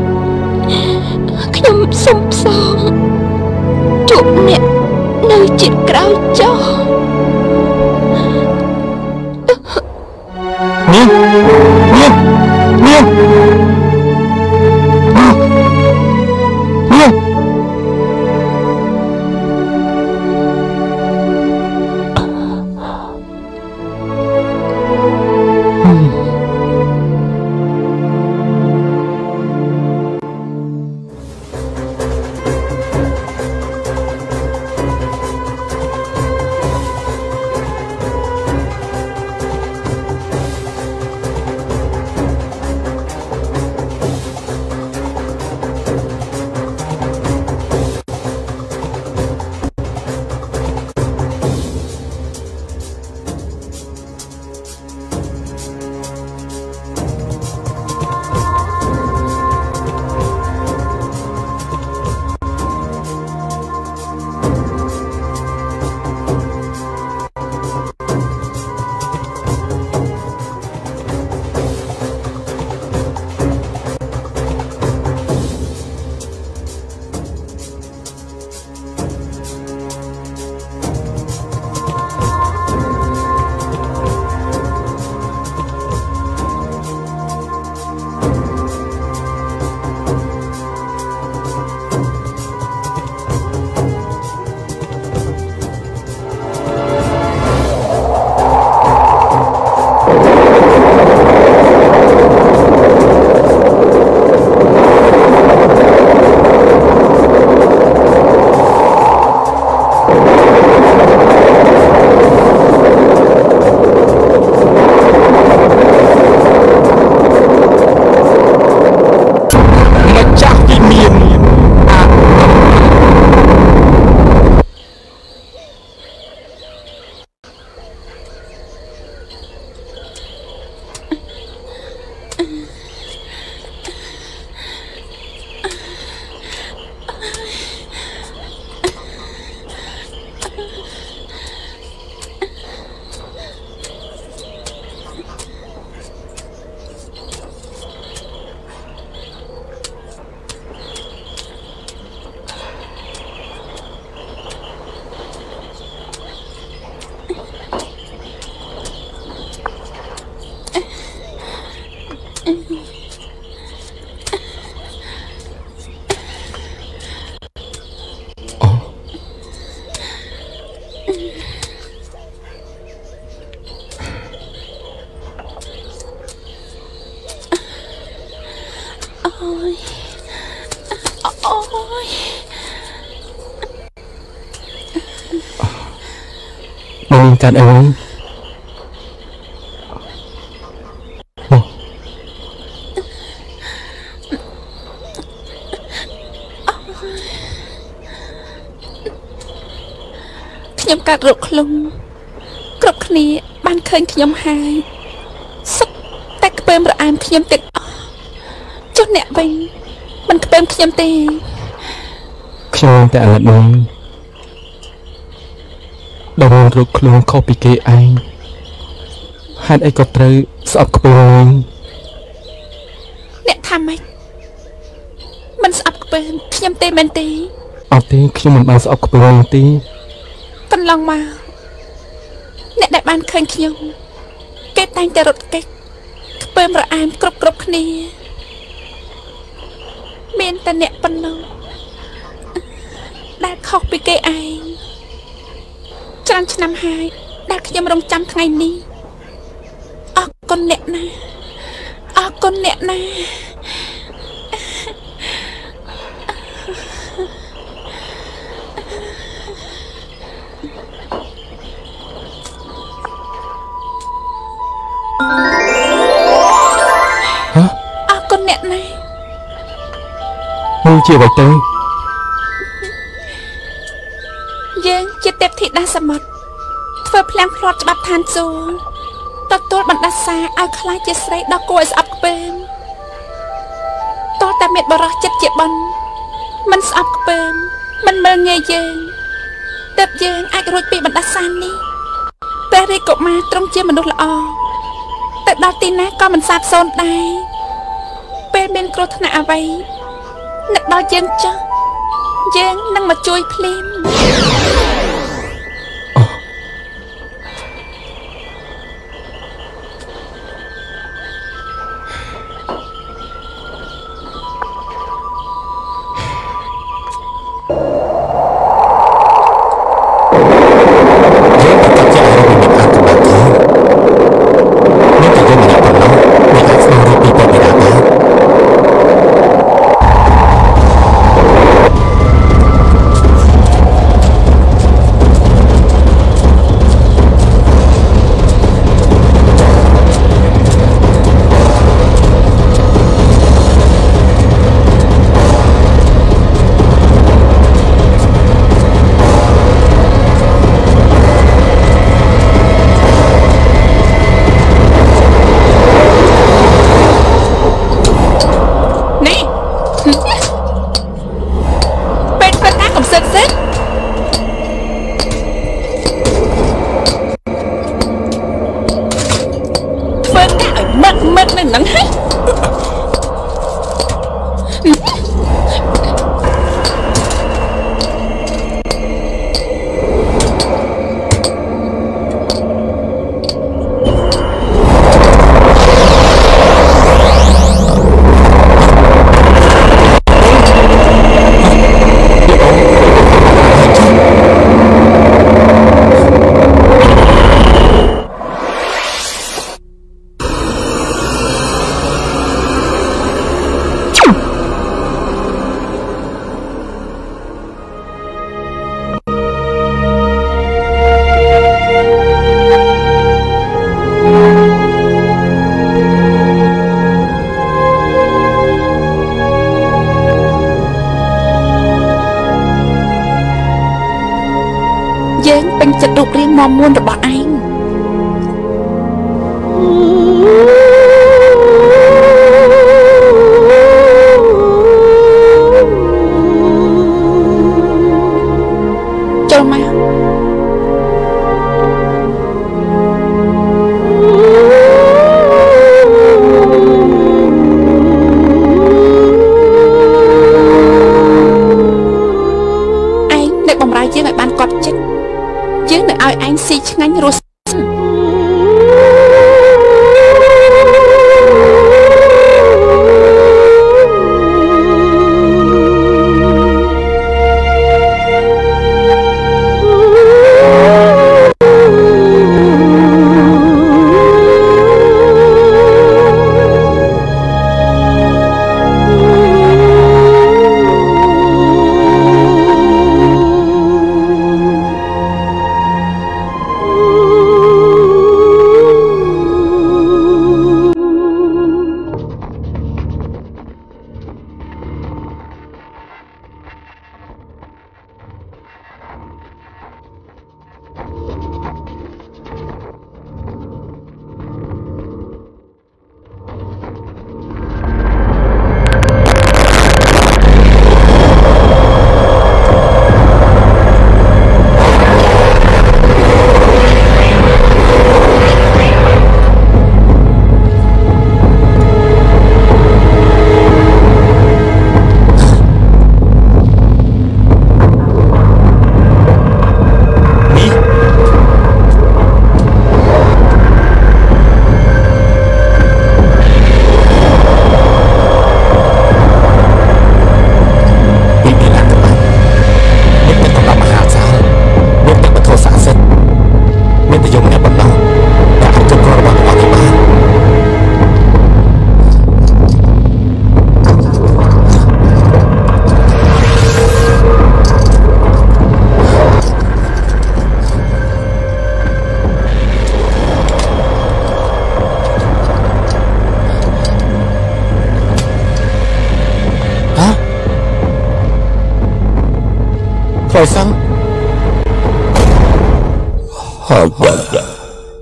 ខ្ញុំសុំផ្សងជួបអ្នកនៅជាតិក្រោយចុះនាង Cạn ơi ខ្ញុំកាត់រកខ្លួនគ្រប់គ្នាបានឃើញខ្ញុំហើយសុខតែក្ពើមរអែមខ្ញុំទាំងអស់ចុះអ្នកវិញមិនក្ពើមខ្ញុំទេខ្ញុំតែអាណិតនឹងដែលរកខ្លួនខុសពីគេឯងហេតុអីក៏ត្រូវស្អប់ក្ពើមអ្នកថាម៉េចមិនស្អប់ក្ពើមខ្ញុំទេមែនទេអត់ទេខ្ញុំមិនបានស្អប់ក្ពើមទេកន្លងមកអ្នកដែលបានឃើញខ្ញុំគេតែងតែរត់គេចក្ពើមរអែមគ្រប់គ្នាមានតែអ្នកប៉ុណ្ណោះដែលខុសពីគេឯងច្រើនឆ្នាំហើយដែលខ្ញុំរងចាំថ្ងៃនេះអរគុណអ្នកណាអរគុណអ្នកណាអរគុណអ្នកណាមួយជាអ្វីទៅយើងជាទេពធីតាសមុទ្រធ្វើភ្លាំងភ្លាត់ច្បាប់ឋានសួគ៌ទទួលបណ្ដាសាឲ្យខ្លាចជាស្រីដ៏គួរឲ្យស្អប់ខ្ពើមតោះតែមានបរោះចិត្តជាបន់មិនស្អប់ខ្ពើមមិនមើលងាយយើងទើបយើងអាចរួចពីបណ្ដាសានេះព្រះរាជកុមារទ្រង់ជាមនុស្សល្អទៅដល់ទីណាក៏មិនសាបសូន្យដែរពេលមានគ្រោះថ្នាក់អ្វីនឹកដល់យើងចុះយើងនឹងមកជួយភ្លាមមមមួនរបស់ឯងចូលមកយើងឲ្យបានកត់ចិត្តយើងនឹងឲ្យឯងស៊ីឆ្ងាញ់រស់សឹងហើយហើយចៅ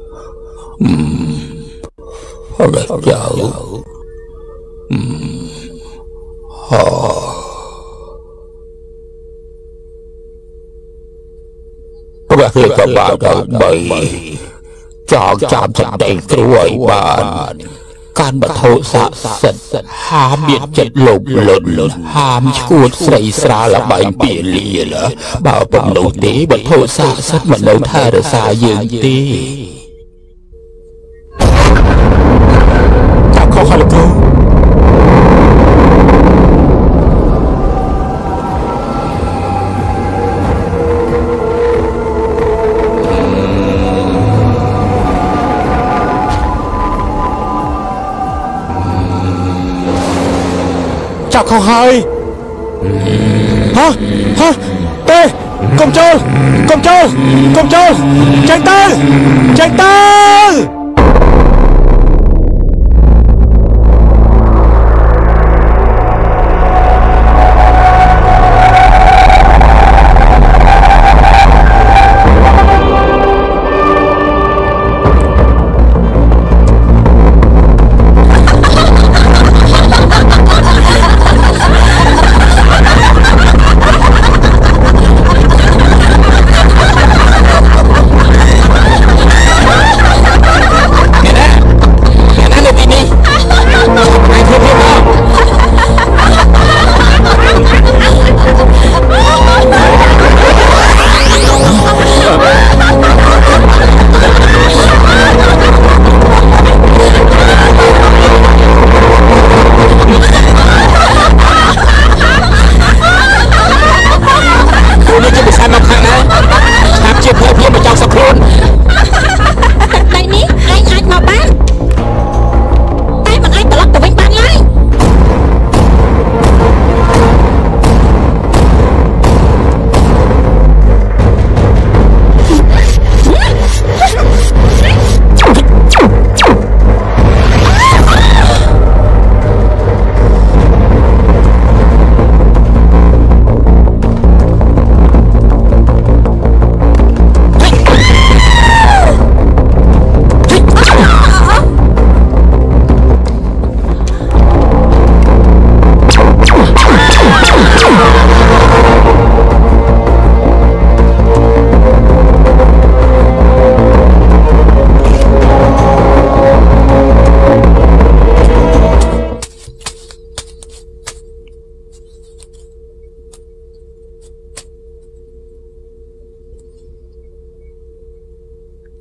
ប្រហែលក៏បានដើម្បីចងចាំចន្ទៃគ្រួឲ្យបានការបធោស័ក្តិសិទ្ធិហាមមានចិត្តលោភលន់ហាមឈួតស្រីស្រាលបែងពាលាបើពុំនោះទេបធោស័ក្តិសិទ្ធិមិននៅថែរក្សាយើងទេចាប់ខុសហើយលោកគ្រូខុសហើយទេកុំចូលចេញទៅ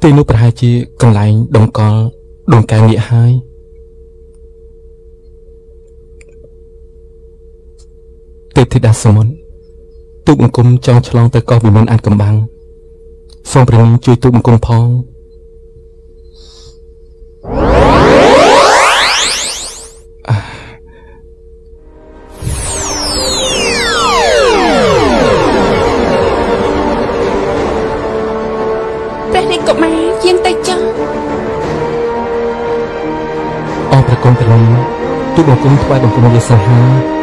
ទីនោះប្រហែលជាកន្លែងដង្កល់ដងកែវនេះហើយទេពធីតាសមុនទូកបង្គំចង់ឆ្លងទៅកោះវិមលអាចកំបាំងសូមព្រះនាងជួយទូកបង្គំផងព្រះរាជកុមារយាងទៅចុះអរព្រះគុណព្រះនាងទូកបង្គំថ្វាយបង្គំលាសង្ហា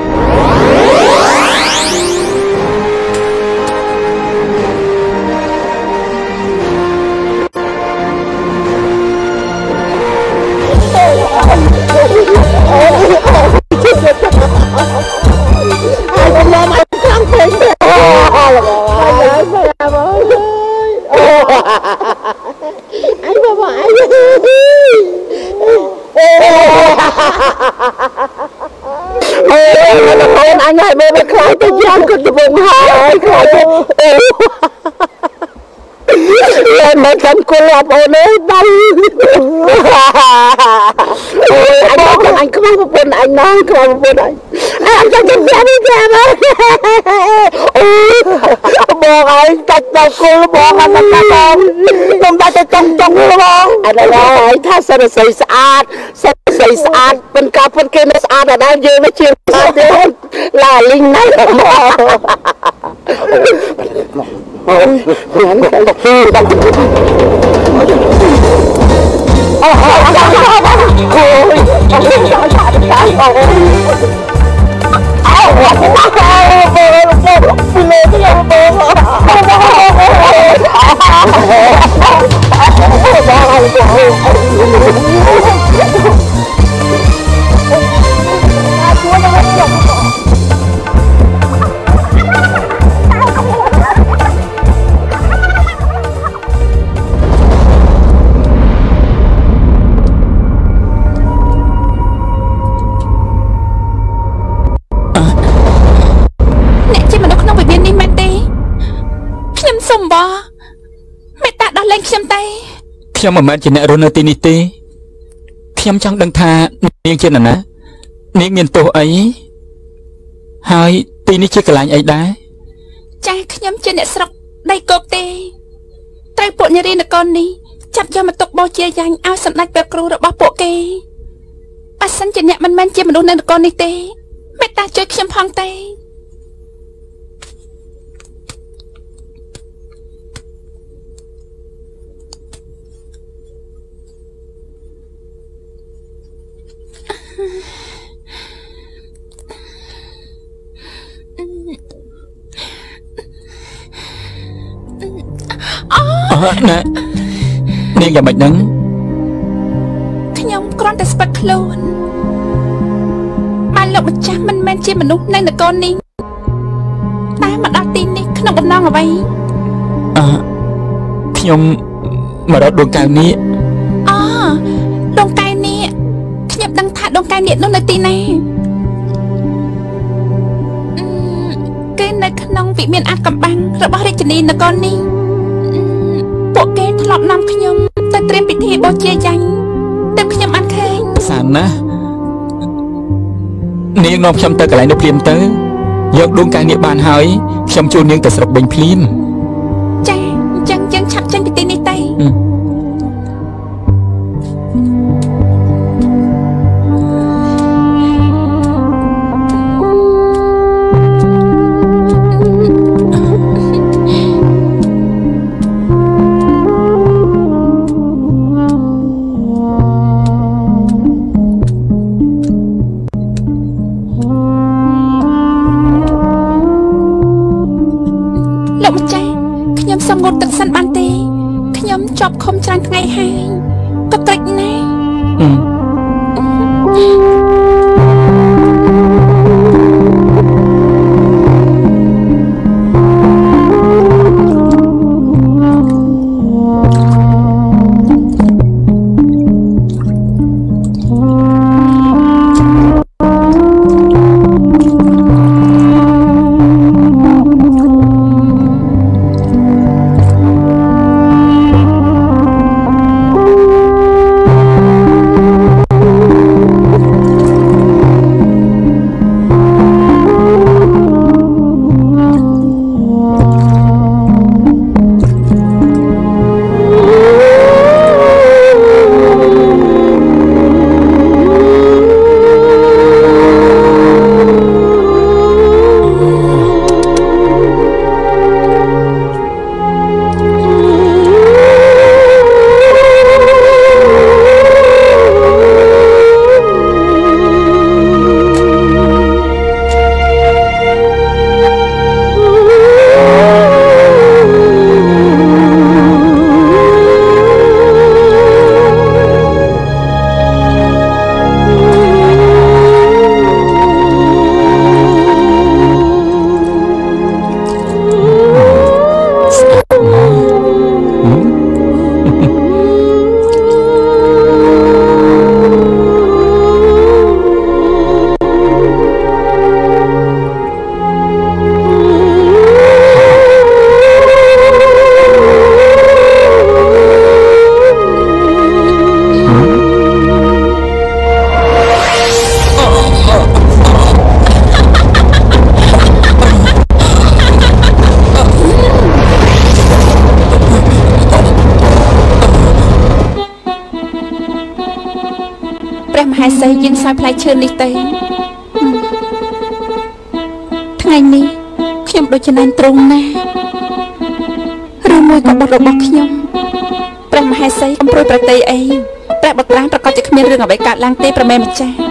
anh ơi bố mày khai tới giam con từ vùng hai khai tới lên mà cần cô làm ồn ơi bay anh nói con anh không có buồn anh nói không có buồn anh cho con giam đi giam ơi bố ơi tạch đầu cô bố anh là ta không ta trong trong luôn anh ơi tha sao nó xây sạch bên cặp bên kia nó sạch ở đây dương nó chiều là linh này ខ្ញុំមិនមែនជាអ្នករស់នៅទីនេះទេខ្ញុំចង់ដឹងថានាងជានរណានាងមានទោសអីហើយទីនេះជាកន្លែងអីដែរចាខ្ញុំជាអ្នកស្រុកដីគោកទេត្រូវពួកនារីនគរនេះចាប់យកមកទុកបោជាយ៉ាញ់ឲ្យសម្ដេចព្រះគ្រូរបស់ពួកគេបើសិនជាអ្នកមិនមែនជាមនុស្សនៅនគរនេះទេមេត្តាជួយខ្ញុំផងទេណានាងយ៉ាងម៉េចហ្នឹងខ្ញុំគ្រាន់តែស្ពឹកខ្លួនបានលោកម្ចាស់មិនមែនជាមនុស្សនៅនគរនេះតែមកដល់ទីនេះក្នុងបំណងអ្វីខ្ញុំមករកដួងកែវនេះដួងកែវនេះខ្ញុំដឹងថាដួងកែវនេះនោះនៅទីណាគេនៅក្នុងវិមានអាថ៌កំបាំងរបស់រាជធានីនគរនេះពួកគេធ្លាប់នាំខ្ញុំទៅត្រៀមពិធីបូជាយ៉ាញ់តែខ្ញុំអត់ឃើញសានណានាងនាំខ្ញុំទៅកន្លែងនោះភ្លាមទៅយកដួងកែវនេះបានហើយខ្ញុំជួលនាងទៅស្រុកវិញភ្លាមចាអញ្ចឹងយើងឆាប់ចេញពីទីនេះទៅងូតទឹកសិនបានទេខ្ញុំជាប់ឃុំច្រើនថ្ងៃហើយក៏ត្រេកណាស់ព្រះមហេសីយើងសោយផ្លែឈើនេះទេថ្ងៃនេះខ្ញុំដូចជាណែនត្រង់ណាឬមួយក៏បុត្ររបស់ខ្ញុំព្រះមហេសីអំព្រួយប្រតិអីព្រះបុត្រាប្រកាសជាគ្មានរឿងអ្វីកើតឡើងទេប្រមេម្ចាស់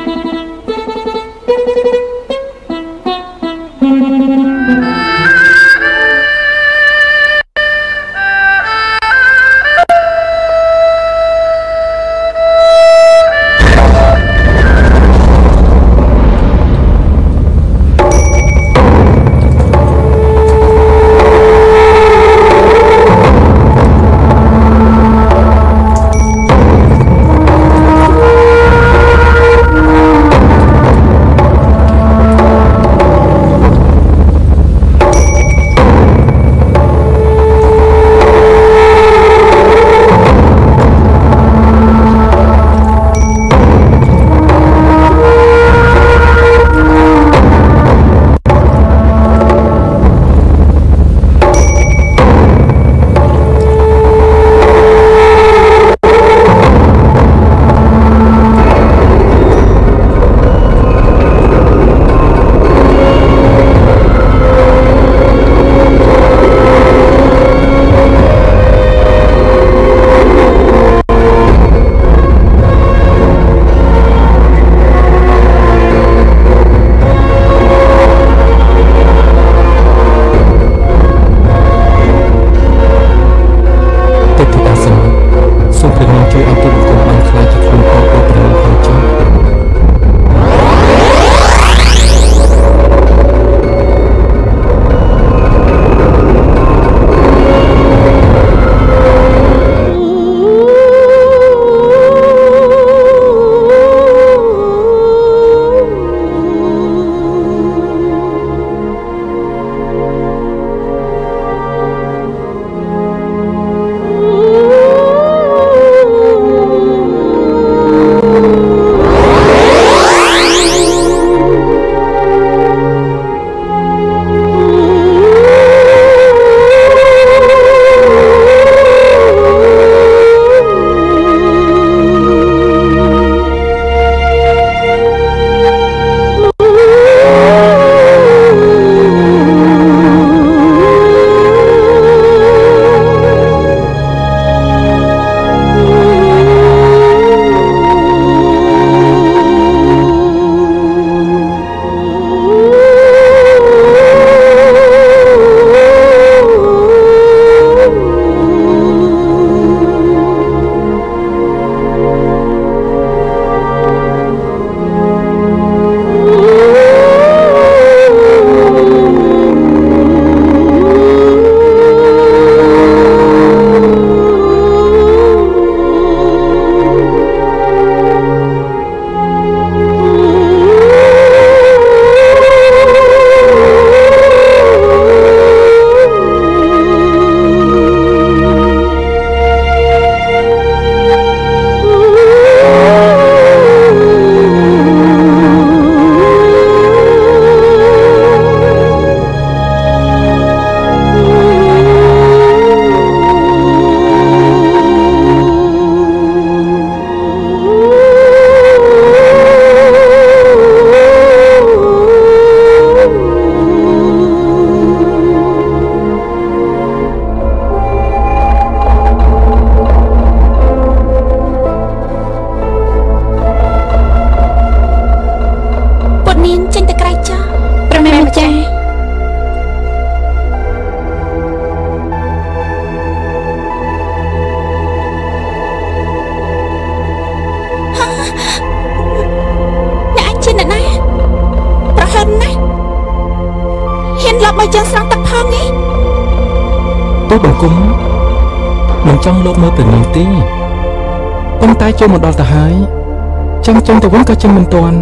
ទូបង្គំមិនចង់លោកមើលព្រះនាងទេប៉ុន្តែចូលមកដល់ទៅហើយចាំចង់ទៅវិញក៏ចេញមិនទាន់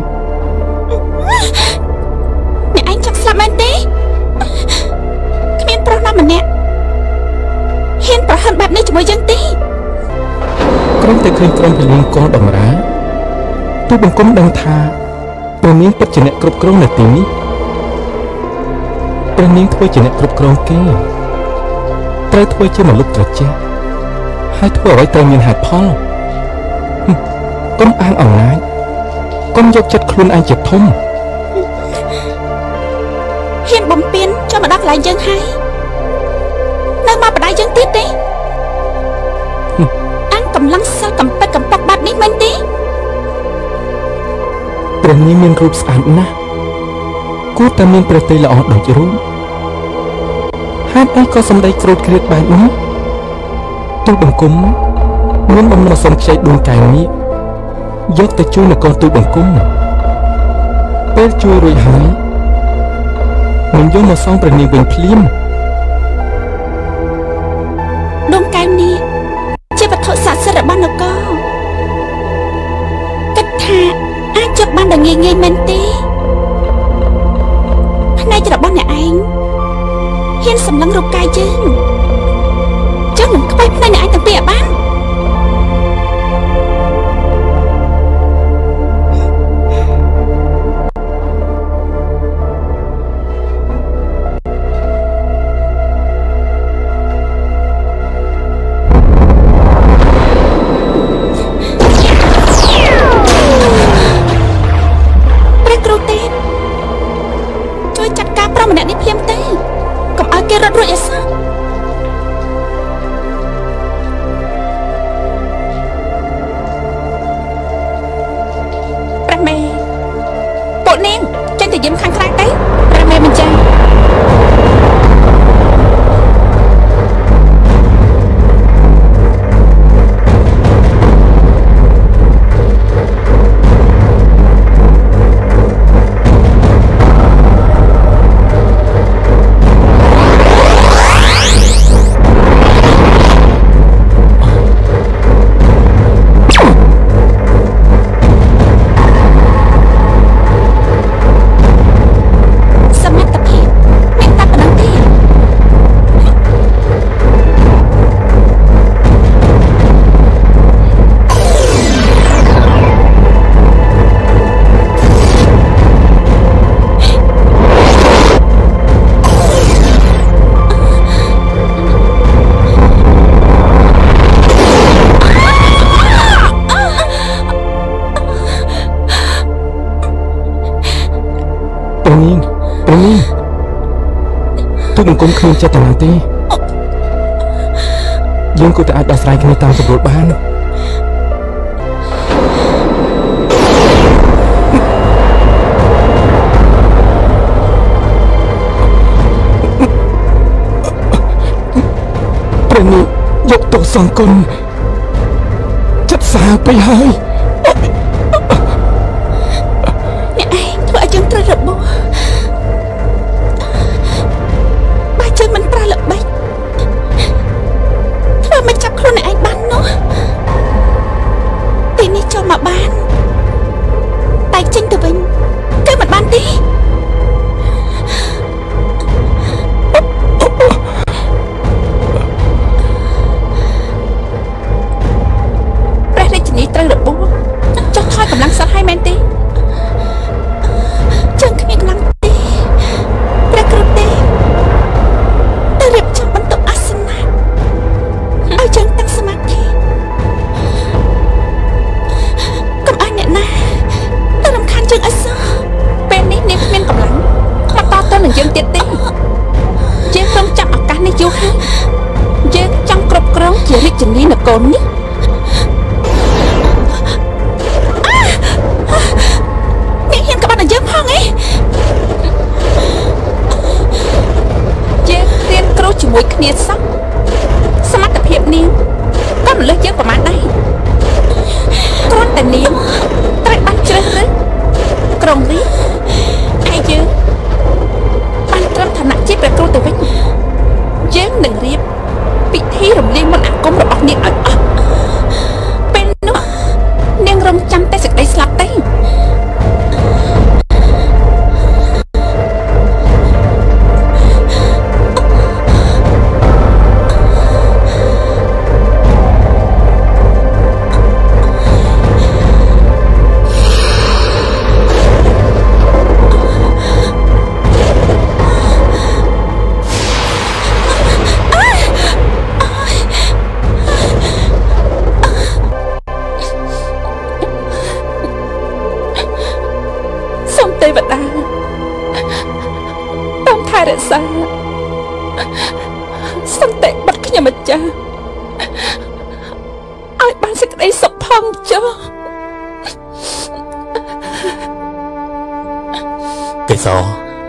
អ្នកឯងចង់ស្លាប់មែនទេគ្មានប្រុសណាម្នាក់ហ៊ានប្រហែលបែបនេះជាមួយយើងទេគ្រាន់តែឃើញក្រុមពលិនកលបំរើទូបង្គំដឹងថាព្រះនាងពិតជាអ្នកគ្រប់គ្រងនៅទីនេះព្រះនាងធ្វើជាអ្នកគ្រប់គ្រងគេត្រូវធ្វើជាមនុស្សត្រជាក់ហើយធ្វើអ្វីត្រូវមានហេតុផលកុំអាងអំណាចកុំយកចិត្តខ្លួនឯងជាធំហ៊ានបំពេញចូលមកដល់កន្លែងយើងហើយនៅមកបដិយើងទៀតទេអញកំឡុងសិលកំពេចកំប៉ុកបាត់នេះមែនទេព្រះនាងមានរូបស្អាតណាស់គួរតែមានព្រះទ័យល្អដូចរូបហេតុអីក៏សម្ដីក្រូតក្រៀតបែបនេះទូលបង្គំមានបំណងសុំខ្ចីដួងកែវនេះយកទៅជួយនគរទូលបង្គំពេលជួយរួចហើយនឹងយកមកសងព្រះនាងវិញភ្លាមដួងកែវនេះជាវត្ថុស័ក្តិសិទ្ធិរបស់នគរគិតថាអាចជប់បានដល់ងាយងាយមែនទេភ្នែករបស់អ្នកឯងហ៊ានសម្លឹងរូបកាយយើងចង់នឹងខ្វៃភ្នែកអ្នកឯងទាំងពីរឲ្យបានរត់រួចអីសោះព្រះមេពួកនាងចេញទៅយាមខាងក្រៅទៅព្រះមេមិនចាស់ទូលបង្គំគ្មានចេតនាទេយើងគួរតែអាចដោះស្រាយគ្នាតាមស្រួលបានព្រះនាងយកទោសសងគុណចិត្តសាទៅហើយអ្នកឯងធ្វើឲ្យយើងត្រូវរបួសមិនប្រើល្បិចធ្វើមិនចាប់ខ្លួនឯងបាននោះទីនេះចូលមកបានតែចេញទៅវិញគឺមិនបានទេព្រះរាជនីត្រូវរបួសចុះថយកម្លាំងសិទ្ធឲ្យមែនទេជើងគ្មានកម្លាំងទេព្រះគ្រូទេរៀបចំបន្ទប់អាសនៈឲ្យយើងតាំងសមាធិកុំឲ្យអ្នកណាទៅរំខានយើងឲ្យសោះពេលនេះនាងគ្មានកម្លាំងមកតទៅនឹងយើងទៀតទេយើងព្រមចាប់ឱកាសនេះយូរហើយយើងចង់គ្រប់គ្រងជារាជនីនគរនេះអ្នកហ៊ានក្បត់ដល់យើងផងឯងគ្រូជាមួយគ្នាសោះសមត្ថភាពនាងក៏មិនលើសយើងប្រមាណដែរគ្រាន់តែនាងត្រូវបានជ្រើសរើសក្រុងរាជហើយយើងបានត្រឹមឋានៈជាព្រះគ្រូទៅវិញយើងនឹងរៀបពិធីរំលាយមន្តអាគមរបស់នាងឲ្យអស់ទេវតាតាមថែរក្សាសន្តិបាត់ខ្ញុំម្ចាស់ឲ្យបានសេចក្តីសុខផងចុះកេសរ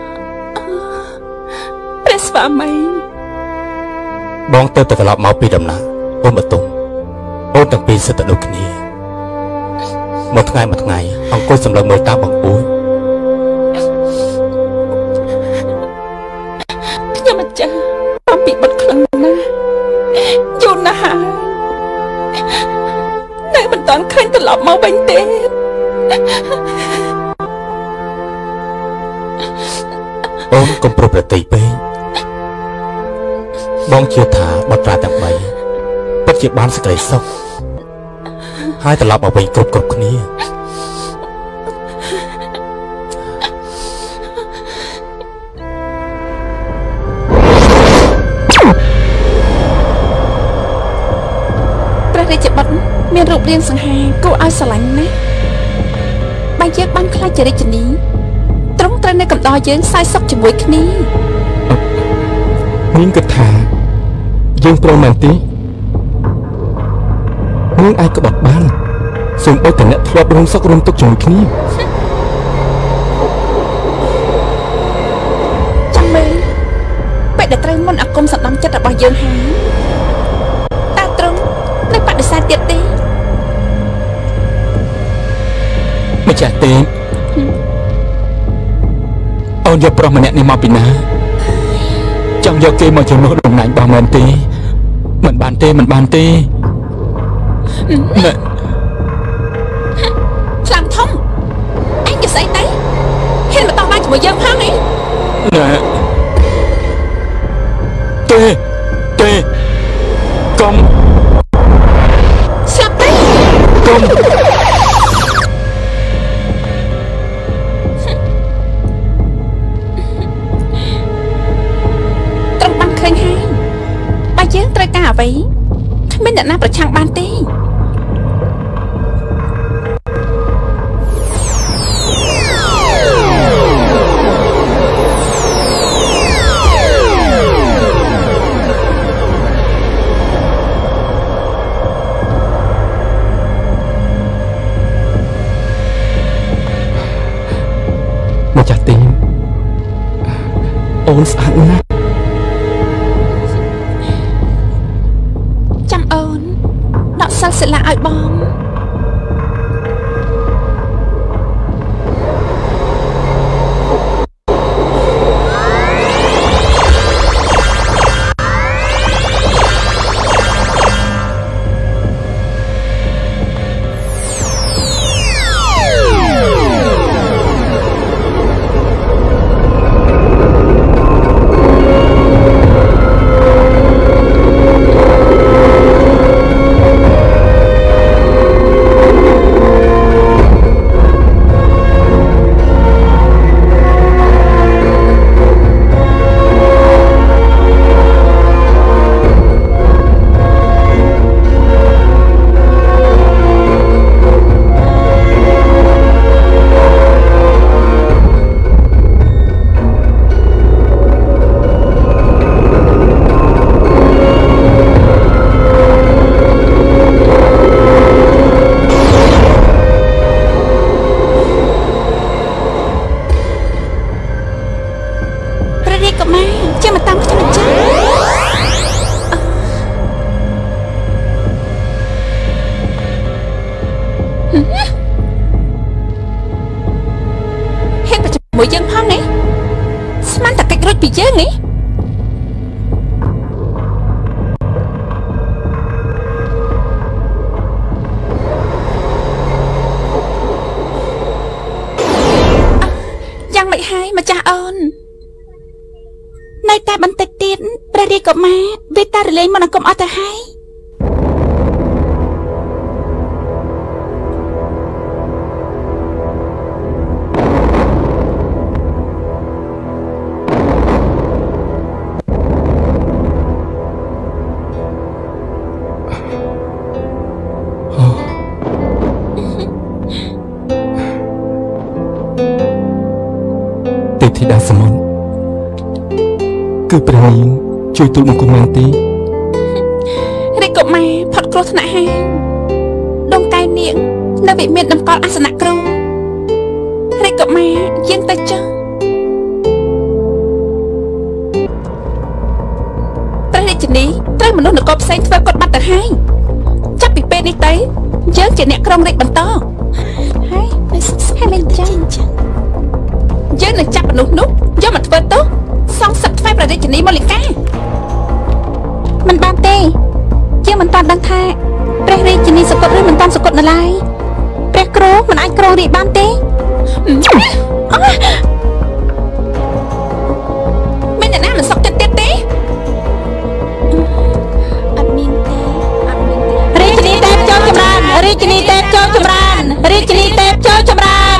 ព្រះស្វាមីបងទៅត្រឡប់មកពីដំណើរអូនបតុងអូនទាំងពីរសិតតែដូចគ្នាមួយថ្ងៃអង្គុយសម្លឹងមើលតាមបងពួយខ្ញុំម្ចាស់អំពីបាត់ខ្លាំងណាស់យូរណាស់ហើយនៅមិនតាន់ឃើញត្រឡប់មកវិញទេអូនកុំប្រព្រឹត្តពេកបងជឿថាបុត្រាទាំង3ពិតជាបានសេចក្តីសុខហើយត្រឡប់មកវិញគ្រប់គ្នាព្រះរាជបុត្រមានរូបរាងសង្ហាគួរឲ្យស្រឡាញ់ណាស់បើយើងបានខ្លាចជារាជនីត្រង់ត្រូវនៅកំដរយើងសោយសុខជាមួយគ្នានាងគិតថាយើងព្រមមែនទេនាងអាចក្បត់បានសូមអត់តែអ្នកធ្លាប់រួមសុខរួមទុក្ខជាមួយគ្នាចាំមើលពេលដែលត្រូវមុនអាគមសណ្ដំចិត្តរបស់យើងហើយតើត្រង់នៅបដិសេធទៀតទេម្ចាស់ទេអូនយកប្រុសម្នាក់នេះមកពីណាចង់យកគេមកជំនួសតំណែងរបស់មែនទេមិនបានទេខ្លាំងធំអញនិយាយស្អីទៅហ៊ានមកតោះបានជាមួយយើងផងនេះណែទេកុំស្លាប់ទៅកុំយើងត្រូវការអ្វីគ្មានអ្នកណាប្រឆាំងបានទេម្ចាស់ទីអូនស្អាតណាស់សិលសិលាឲ្យបងមួយយើងផងនេះស្មានតែកិច្ចរួចពីយើងនេះយ៉ាងម៉េចហើយម្ចាស់អូននៅតែបន្តិចទៀតព្រះរាជកុមារវាតែរលែងមកអង្គមអត់ទៅហើយធីតាសមុទ្រគឺព្រះនាងជួយទូលបង្គំនាងទេរាជកុមារផុតគ្រោះថ្នាក់ហើយដងកែនាងនៅវិមានតម្កល់អាសនៈគ្រូរាជកុមារយាងទៅចុះព្រះរាជិនីត្រូវមនុស្សនគរផ្សេងធ្វើគាត់បាត់ទៅហើយចាប់ពីពេលនេះទៅយើងជាអ្នកក្រុងរាជបន្តហើយមិនចឹងយើងនឹងចាប់មនុស្សនោះយកមកធ្វើទោសសងសឹកថ្វាយព្រះរាជិនីម៉ូលីកាមិនបានទេយើងមិនតាន់ដឹងថាព្រះរាជិនីសកត់ឬមិនតាន់សកត់នៅឡើយព្រះគ្រូមិនអាចគ្រងរាជបានទេមានអ្នកណាមិនសុខចិត្តទៀតទេអត់មានទេរាជិនីទេពចូលចម្រើនរាជិនីទេពចូលចម្រើនរាជិនីទេពចូលចម្រើន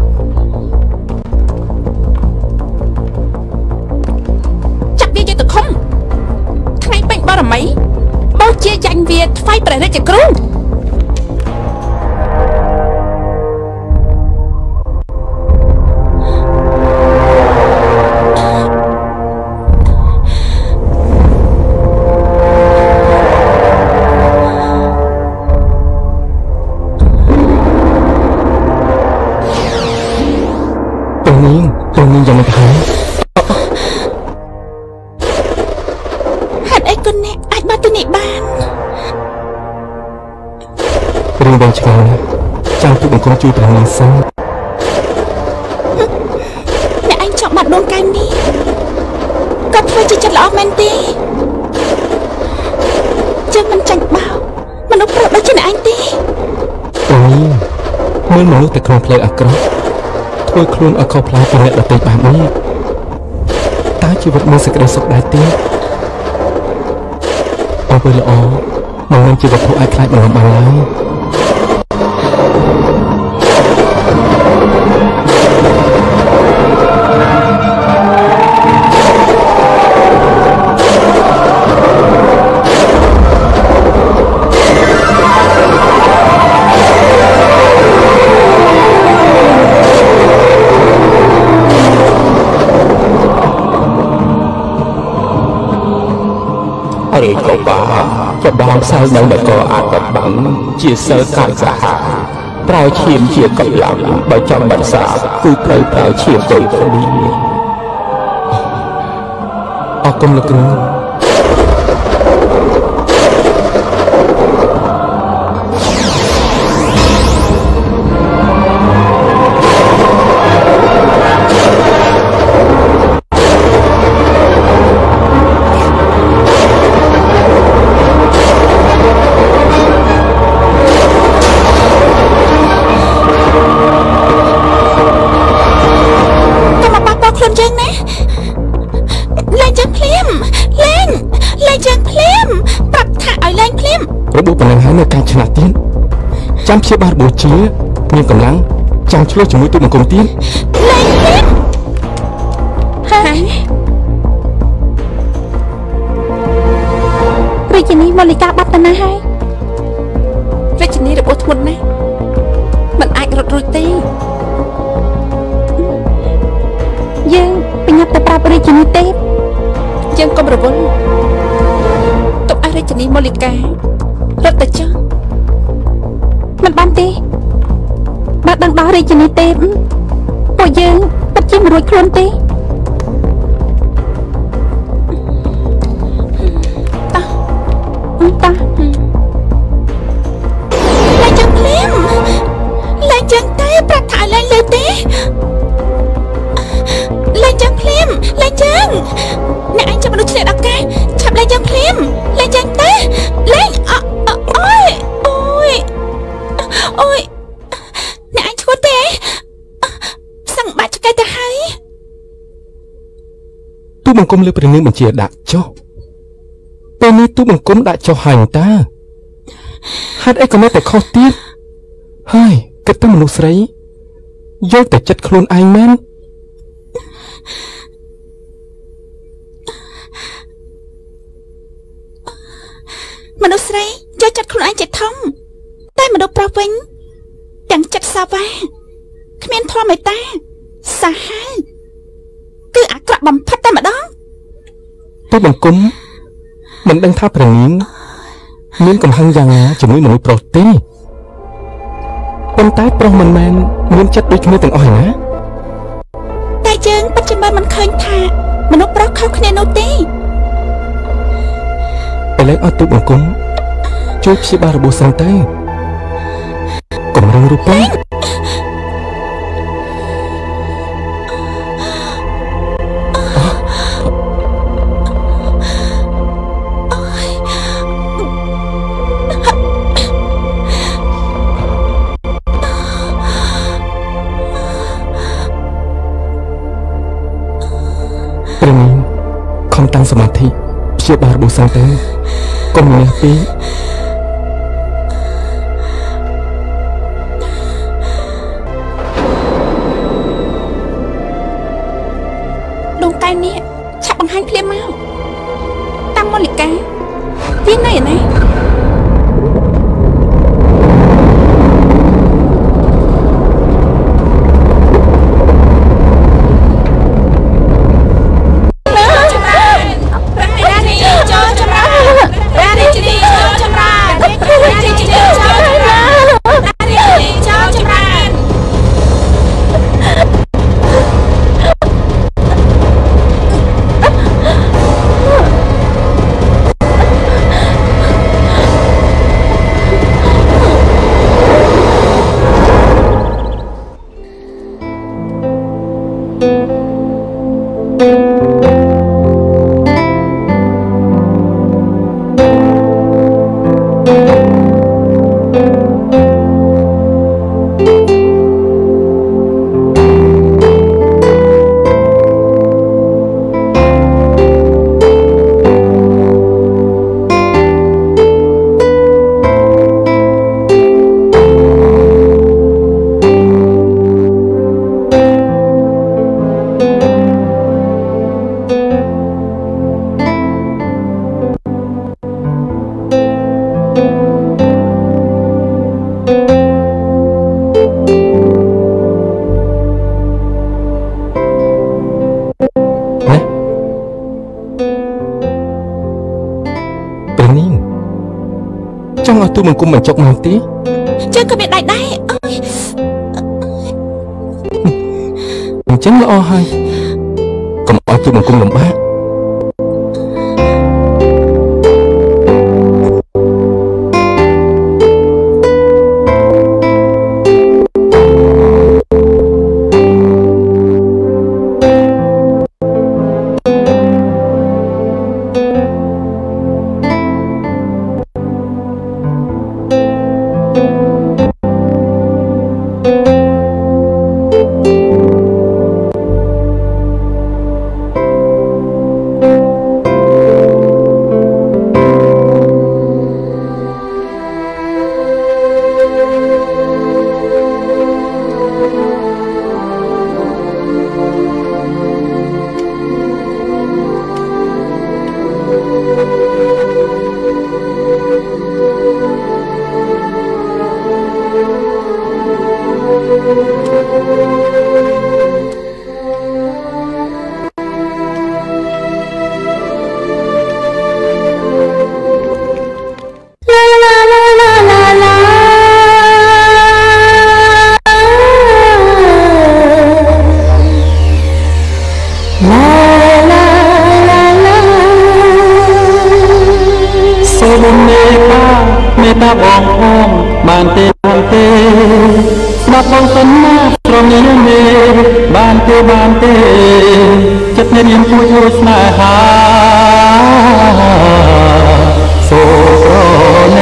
ចាប់វាយកទៅឃុំថ្ងៃពេញបរមីបោះជាចាញ់វាថ្វាយព្រះរាជគ្រូព្រះនាងយ៉ាងម៉េចហើយហេតុអីគុណអ្នកអាចមកទីនេះបានរឿងវែងឆ្ងាយណាស់ចាំទូលបង្គំជួយព្រះនាងសិនអ្នកឯងចង់បាត់ដួងកែវនេះក៏ធ្វើជាចិត្តល្អមែនទេយើងមិនចាញ់បោកមនុស្សប្រុសដូចជាអ្នកឯងទេព្រះនាងមើលមនុស្សតែក្នុងផ្លូវអាក្រក់ធ្វើខ្លួនឲ្យខុសប្លែកពីអ្នកដទៃបែបនេះតើជីវិតមានសេចក្តីសុខដែរទេអ្វីល្អមិនមែនជាវត្ថុអាចខ្លាចបន្លំបានឡើយរាជកុមារចាប់ដើមផ្សាយនៅនគរអាថ៌កំបាំងជាសិលកាយសាហាវប្រើឈាមជាកម្លាំងបើចង់បន្សាបគឺត្រូវប្រើឈាមទៅគ្នាអរគុណលោកគ្រូរបួសប៉ុណ្ណឹងហើយនៅការឆ្នះទៀតចាំព្យាបាលរបួសជាមានកម្លាំងចាំឆ្លោះជាមួយទូលបង្គំទៀតលេងទៀតហើយរាជិនីម៉ូលីកាបាត់ទៅណាហើយរាជិនីរបួសធ្ងន់ណាស់មិនអាចរត់រួចទេយើងបញ្ញាប់ទៅប្រាប់រាជិនីទេពយើងកុំរវល់ទុកឲ្យរាជិនីម៉ូលីការត់ទៅចុះមិនបានទេបើដឹងដល់រាជិនីទេពពួកយើងពិតជាមិនរួចខ្លួនទេតាលែងចឹងភ្លាមលែងចឹងទេប្រាប់ថាលែងលើទេលែងចឹងភ្លាមលែងចឹងអ្នកឯងចាំមនុស្សឆ្លៀតឱកាសឆាប់លែងចឹងភ្លាមលែងចឹងទេលែងអូយអ្នកឯងឈួតទេសឹងបាច់ឆ្កែទៅហើយទូលបង្គំលើព្រះនាងបញ្ជាដាក់ចុះពេលនេះទូលបង្គំដាក់ចុះហើយតាហេតុអីក៏នៅតែខុសទៀតហើយគិតទៅមនុស្សស្រីយកតែចិត្តខ្លួនឯងមែនមនុស្សស្រីយកចិត្តខ្លួនឯងជាធំតែមនុស្សប្រុសវិញទាំងចិត្តសាវ៉ាគ្មានធម៌មេត្តាសាហាវគឺអាក្រក់បំផុតតែម្ដងទៅបង្គំមិនដឹងថាព្រះនាងមានកំហឹងយ៉ាងណាជាមួយមនុស្សប្រុសទេប៉ុន្តែប្រុសមិនមែនមានចិត្តដូចគ្នាទាំងអស់ណាតែយើងពិតជាមិនឃើញថាមនុស្សប្រុសខុសគ្នានោះទេឥឡូវអត់ទូបង្គំជួយព្យាបាលរបួសសិនទៅកុំរឹងរូបពេកព្រះនាងខំតាំងសមាធិព្យាបាលរបួសសិនទៅកុំលះពេកដងតែនេះឆាប់បង្ហាញភ្លាមមកតាមមូលិកាទីណៃណាចង់ឲ្យទូបង្គំបញ្ចុកមកទេជើងក៏មានដៃដែរអញ្ចឹងល្អហើយកុំឲ្យទូបង្គំលំបាកបានទេស្ដាប់បងសិនណាត្រង់នេះមេបានទេចិត្តអ្នករៀនពួយរួចស្នេហាសូប្រ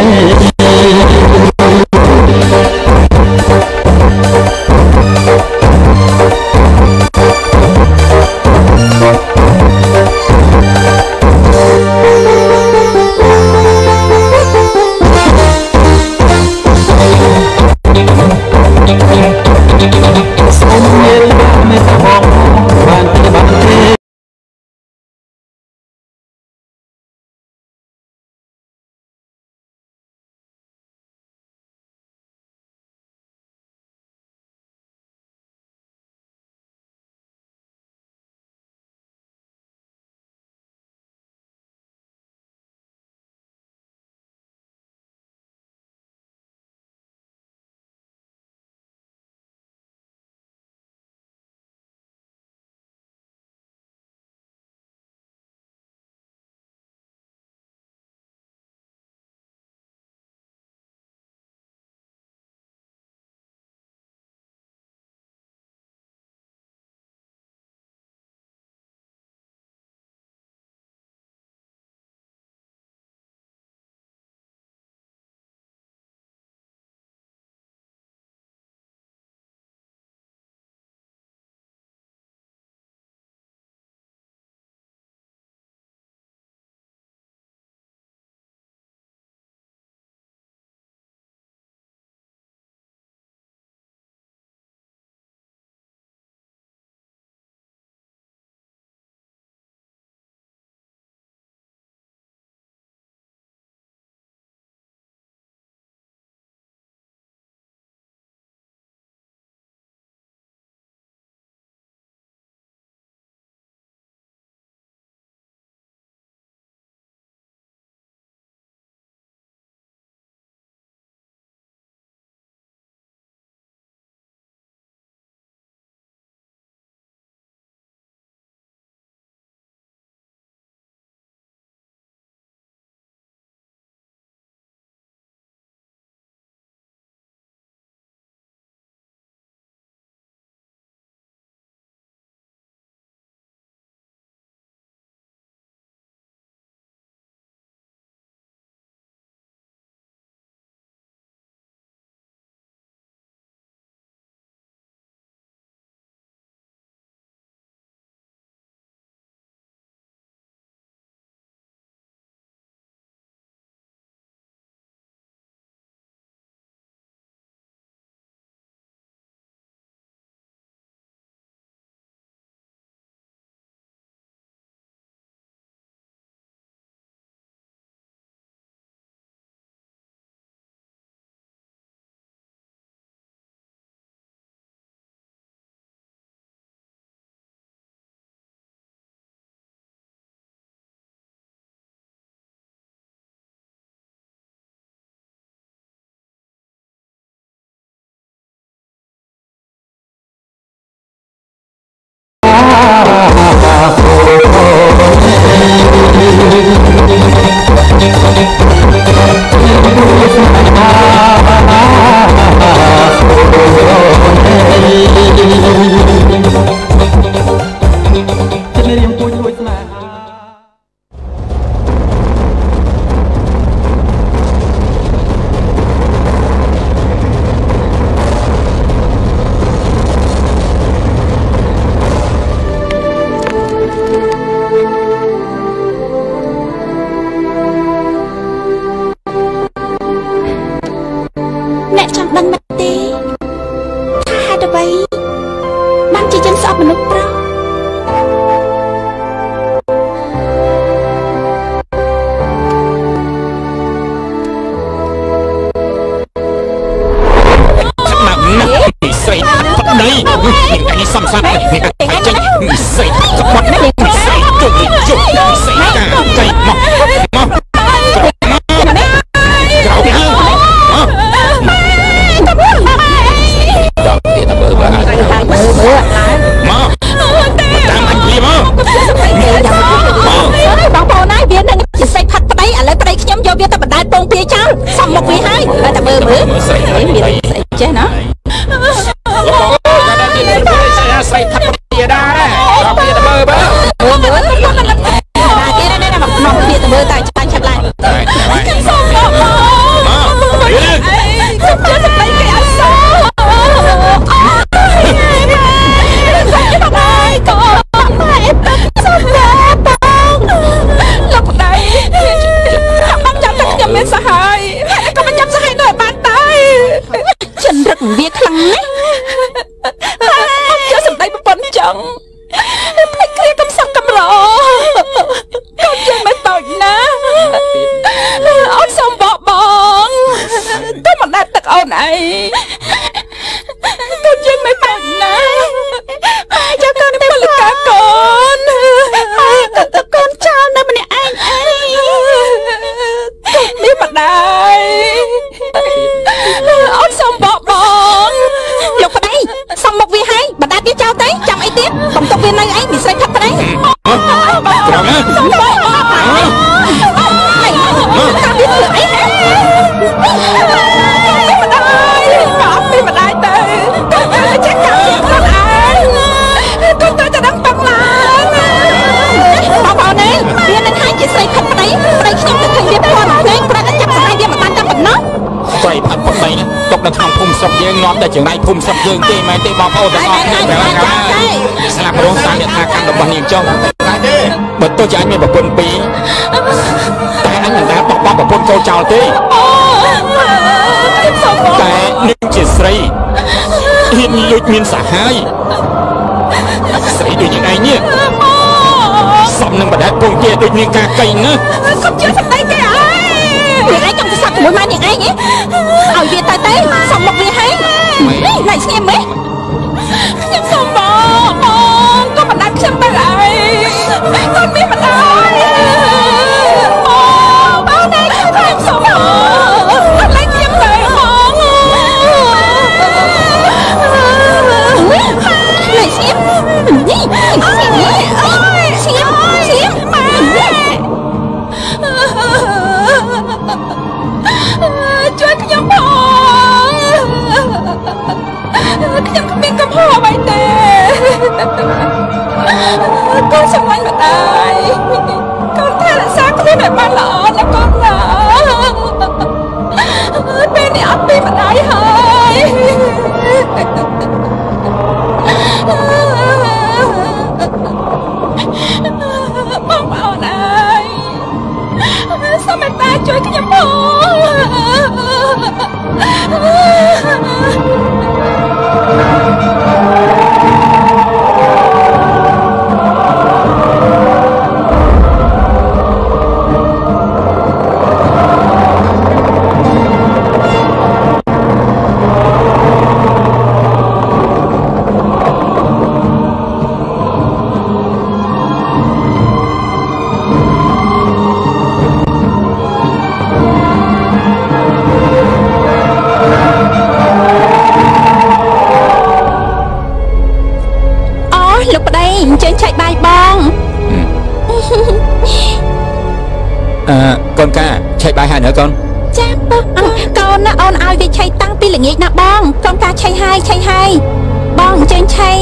នេះសំសាប់នេះអាចេញនិស័យក្បត់និស័យជុំនិស័យកាចៃមកក្រោយយើងដល់ទៀតទៅបើមកតាមអញព្រាមបងប្អូនណាវានឹងជាសេចផាត់ប្តីឥឡូវប្តីខ្ញុំយកវាទៅបណ្ដែតពងពាចោលសំមុខវាហើយតែមើលមានស្អីចេះណាស្រីផាត់ពាដែរដល់ពាទៅមើលមើលគេនេះមកពាទៅមើលតែចាញ់ឆាប់ឡើងខ្ញុំសូមបងខ្ញុំជឿតែគេអត់សូមានសហាយហើយក៏មិនចាំសហាយដល់បានដែរចិនរឹកវាខ្លាំងណាស់យកសម្ដីប្រពន្ធចឹងភ្លេចគ្រាកំសឹកកំរកូនយើងមិនតូចណាអូនសុំបកបងទៅមិនដាច់ទឹកអូនអីកូនយើងមិនតូចណាចាំកូនទៅលកាកូនកូនចោលនៅម្នាក់ឯងអីមានម្ដាយអូនសុំបកបងលោកប្តីសុំមកវាហើយបណ្ដាវាចោលទៅចាំអីទៀតកំទុកវានៅអីមានស្រីផាត់ប្តីក្រំណាសុំបកបងតាមវាធ្វើអីណាមានម្ដាយទៅចេះកាប់ខ្លួនឯងកូនទៅតែដឹងបងឡើងបងប្អូននេះវានឹងហាញជាស្រីផាត់ប្តីខ្ញុំទៅឃើញវាផ្លាត់ភ្លេងប្រាប់តែចាប់ស្រីវាមិនបានតែប៉ុណ្ណោះស្រីផាត់ប្តីនេះຕົកនៅក្នុងភូមិស្រុកយើងនាំតែចង្រៃភូមិស្រុកយើងទេមែនទេបងប្អូនទាំងអស់គ្នាស្លាប់រងតាមអ្នកថាកម្មរបស់នាងចុះបើទោះជាអញមានប្រពន្ធពីរតែអញមិនដែលបោះបង់ប្រពន្ធចូលចោលទេតែនាងជាស្រីហ៊ានលួចមានសហាយស្រីដូចយ៉ាងឯងនេះសំនឹងបដិពងជាដូចនាងកាកៃណាកុំជឿសម្ដីគេអើយវាឯងចង់ទៅសាប់ជាមួយម៉ែនាងឯងឲ្យវាទៅសុំមកវាហើយនេះណៃស្ងៀមម៉េចខ្ញុំសុំបងក៏មិនដាក់ខ្ញុំទៅអីគាត់មានម្ដាយបងណៃខ្ញុំសុំបងអត់ឡើងខ្ញុំទៅបងណៃស្ងៀមនេះស្ងៀមនេះស្ងៀមម៉ែជួយខ្ញុំផងខ្ញុំគ្មានកំហុសអ្វីទេកូនស្រឡាញ់ម្ដាយកូនថែរក្សាខ្លួនឲ្យបានល្អណាកូនណាពេលនេះអត់ពីម្ដាយហើយបងប្អូនអើយសូមមេត្តាជួយខ្ញុំផងកូនកាឆៃបាយហើយណាកូនចាបងកូនណាអូនឲ្យវាឆៃតាំងពីល្ងាចណាបងកូនកាឆៃហើយបងអញ្ជើញឆៃ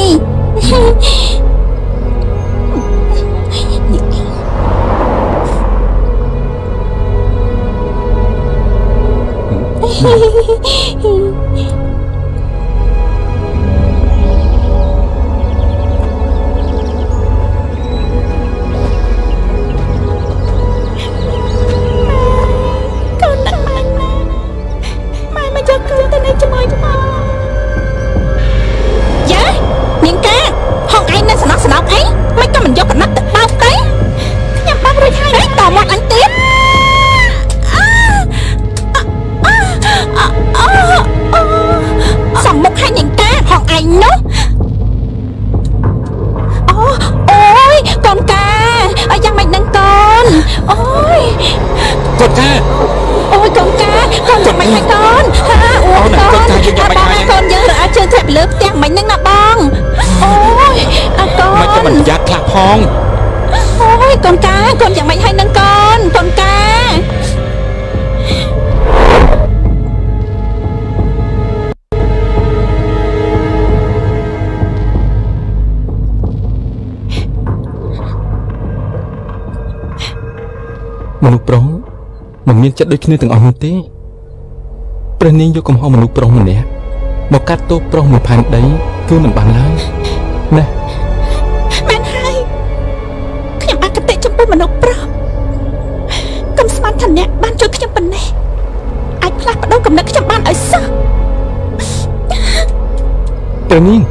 សមិនហើយកូនអូកូនកូនយើងរអាជើងធ្លាក់លើផ្ទះមិញហ្នឹងណាបងអូយអកូនមិនមិនយ៉ាត់ខ្លះផងអូយកូនកាកូនយ៉ាងម៉េចហើយនឹងកូនកូនកាមនុស្សប្រុសមិនមានចិត្តដូចគ្នាទាំងអស់នោះទេព្រះនាងយកកំហុសមនុស្សប្រុសម្នាក់មកកាត់ទោសប្រុសមួយផែនដីគឺមិនបានឡើយណាមែនហើយខ្ញុំអកតេចំពោះមនុស្សប្រុសកុំស្មានថាអ្នកបានជួយខ្ញុំប៉ុណ្ណេះអាចផ្លាស់ប្ដូរគំនិតខ្ញុំបានឲ្យសោះព្រះនាង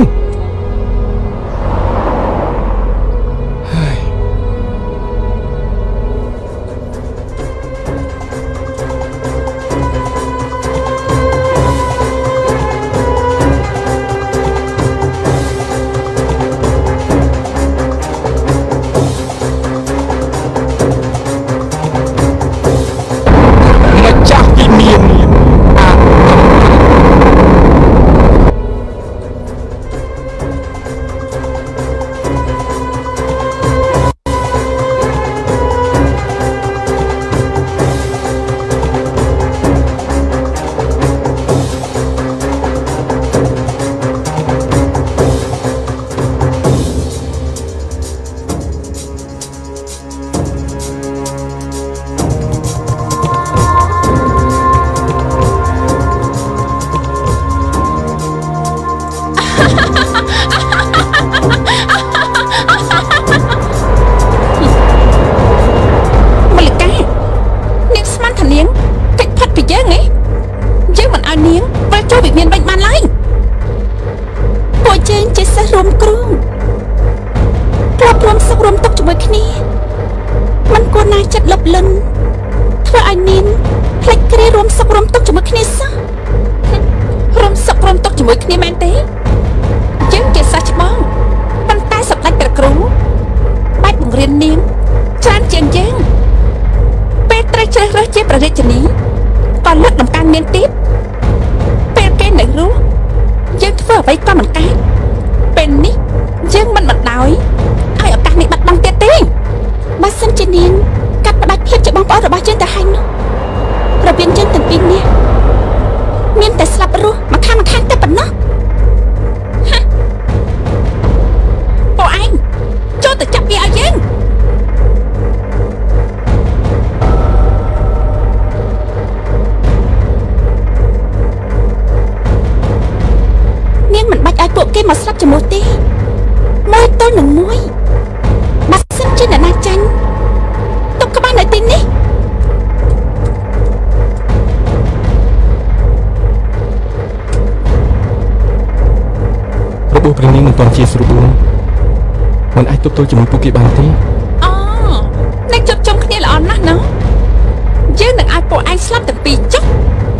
ព្រះនាងមិនទាន់ជាស្រួលមិនអាចទប់ទល់ជាមួយពួកគេបានទេអូអ្នកជប់ជុំគ្នាល្អណាស់ណាយើងនឹងឲ្យពួកឯងស្លាប់ទាំងពីរចុះ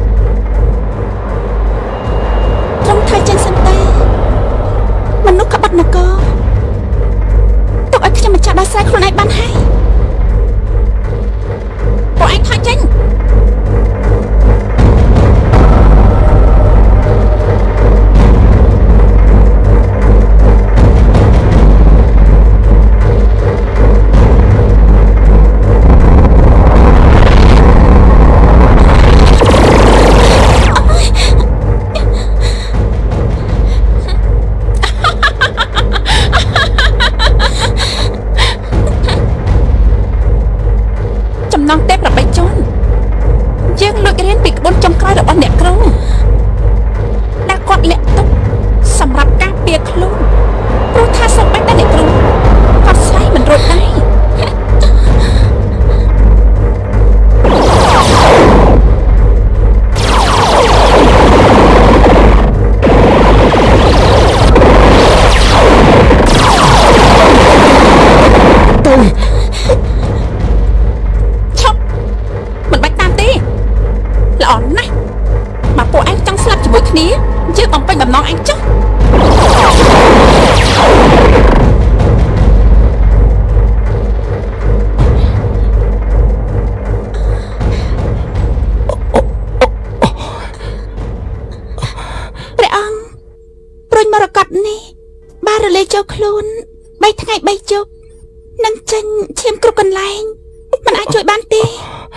ត្រង់ថាចឹងសិនទេមនុស្សក្បត់នគរទុកឲ្យខ្ញុំម្ចាស់ដោះស្រាយខ្លួនឯងបានហើយពួកឯងថយចេញរលាយចូលខ្លួន3ថ្ងៃ3យប់នឹងចេញឈាមគ្រប់កន្លែងមិនអាចជួយបានទេ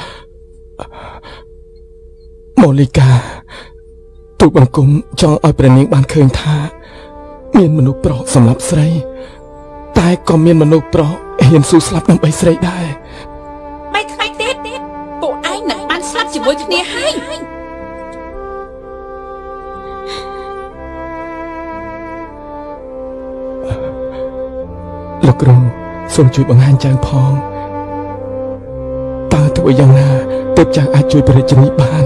ម៉ូលីកាទូបង្គំចង់ឲ្យព្រះនាងបានឃើញថាមានមនុស្សប្រុសសម្រាប់ស្រីតែក៏មានមនុស្សប្រុសហ៊ានស៊ូស្លាប់ដើម្បីស្រីដែរ 3ថ្ងៃទៀតពួកឯងនឹងបានស្លាប់ជាមួយគ្នាហើយលោកគ្រូសូមជួយបង្ហាញចៅផងតើធ្វើយ៉ាងណាទើបចៅអាចជួយព្រះរាជិនីបាន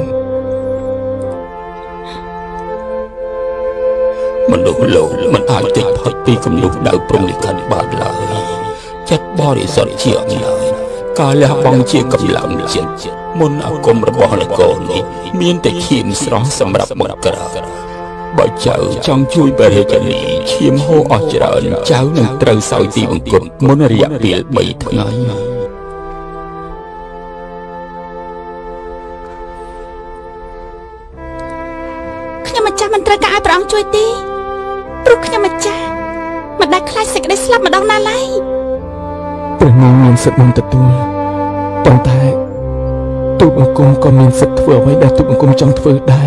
មនុស្សលោកមិនអាចតិចផុតពីគំនុំដៅព្រំលិខិតបានឡើយចិត្តបរិសុទ្ធជាឡើយការលះបង់ជាកម្លាំងចិត្តមុនអាគមរបស់នគរនេះមានតែឈាមស្រស់សម្រាប់មកក្រៅបើចៅចង់ជួយព្រះរាជិនីឈាមហូរអស់ច្រើនចៅនឹងត្រូវសោយទីបង្គំមុនរយៈពេល3ថ្ងៃខ្ញុំម្ចាស់មិនត្រូវការឲ្យព្រះអង្គជួយទេព្រោះខ្ញុំម្ចាស់មិនដែលខ្លាចសេចក្តីស្លាប់ម្ដងណាឡើយព្រះនាងមានសិទ្ធិនឹងទទួលប៉ុន្តែទូបង្គំក៏មានសិទ្ធិធ្វើអ្វីដែលទូបង្គំចង់ធ្វើដែរ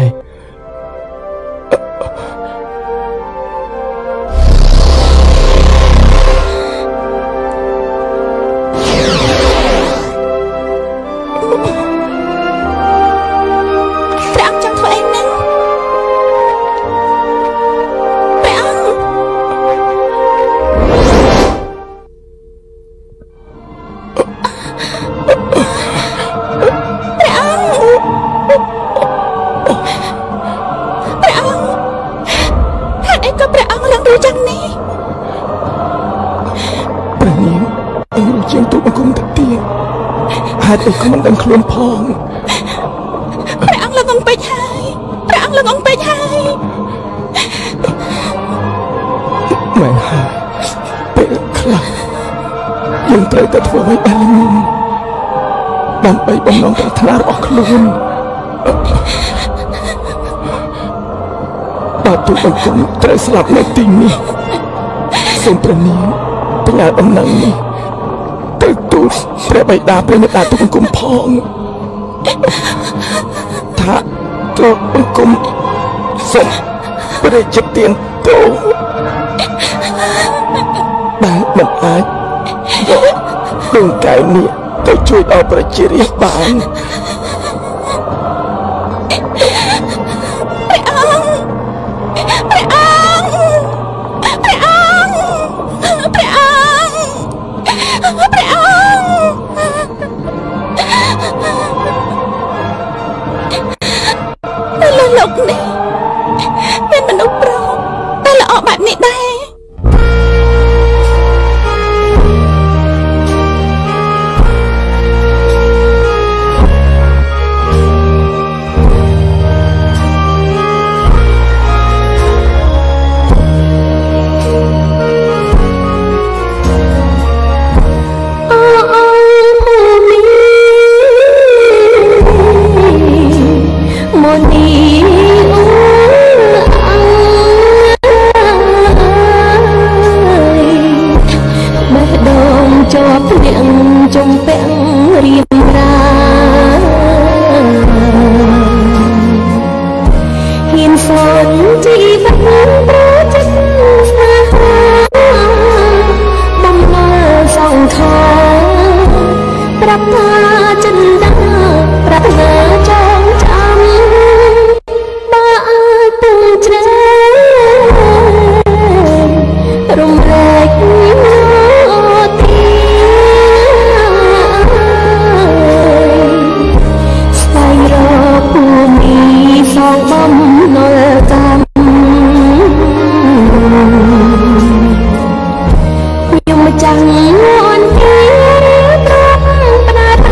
ហេតុអីក៏មិនដឹងខ្លួនផងព្រះអង្គល្ងងពេកហើយព្រះអង្គល្ងងពេកហើយមែនហើយពេលខ្លះយើងត្រូវតែធ្វើអ្វីដែលល្ងងដើម្បីបំណងប្រាថ្នារបស់ខ្លួនបើទូបង្គំត្រូវស្លាប់នៅទីនេះសូមព្រះនាងផ្ញើដំណឹងនេះទៅទូលព្រះបិតាព្រះមេត្តាទូបង្គំផងថាទូបង្គំសូមព្រះជទានទោដែលមិនអាចយកដួងកែវនេះទៅជួយដល់ប្រជារាស្ត្របានលោកនេះមានមនុស្សប្រុសតែល្អបែបនេះដែរចាំងអនទីត្រង់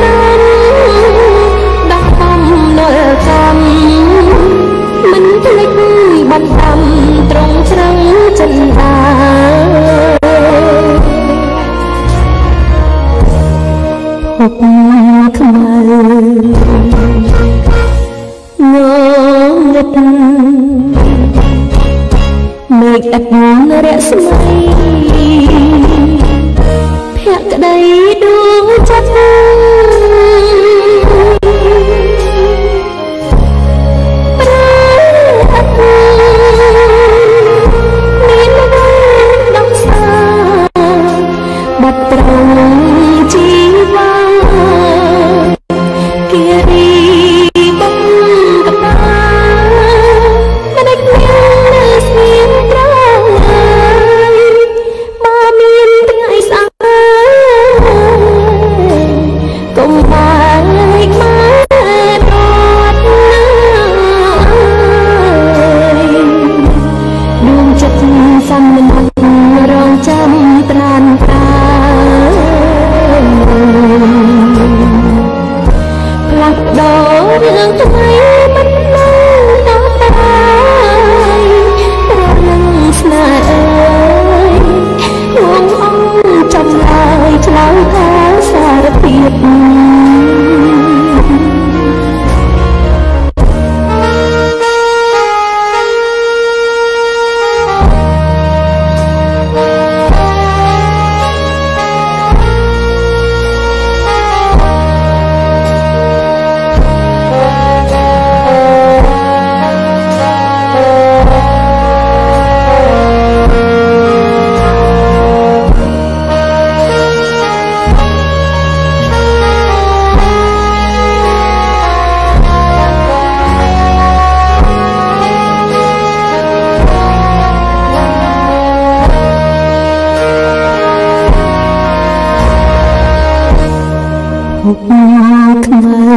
ហុកខ្មៅ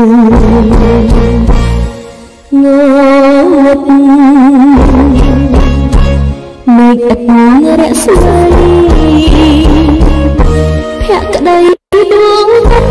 ងត់មេឃអពារស្មីភក្តីដួង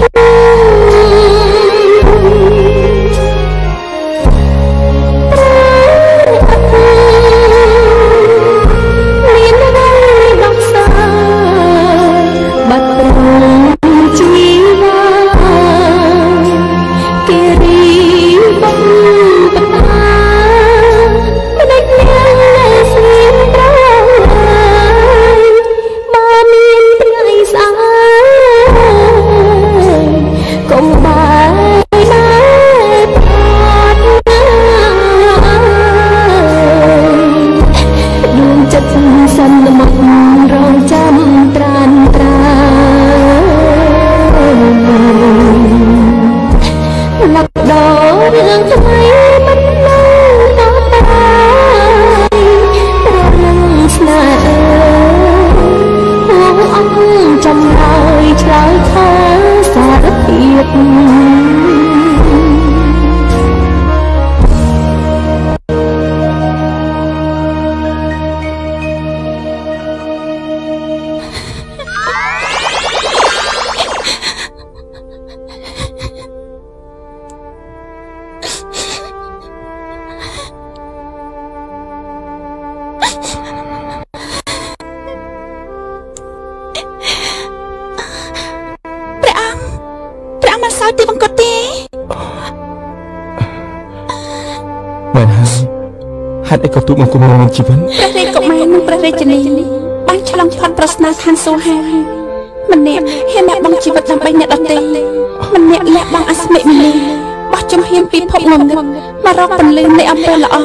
ទូបង្គំក្នុងជីវិតព្រះរាជកុមារនិងព្រះរាជិនីបានឆ្លងផុតប្រស្នាឋានសួគ៌ហើយម្នាក់ហ៊ានលះបង់ជីវិតដើម្បីអ្នកដទៃម្នាក់លះបង់អស្មិមីនីបោះជំហានពីភពងងឹតមករកពន្លឺនៃអំពើល្អ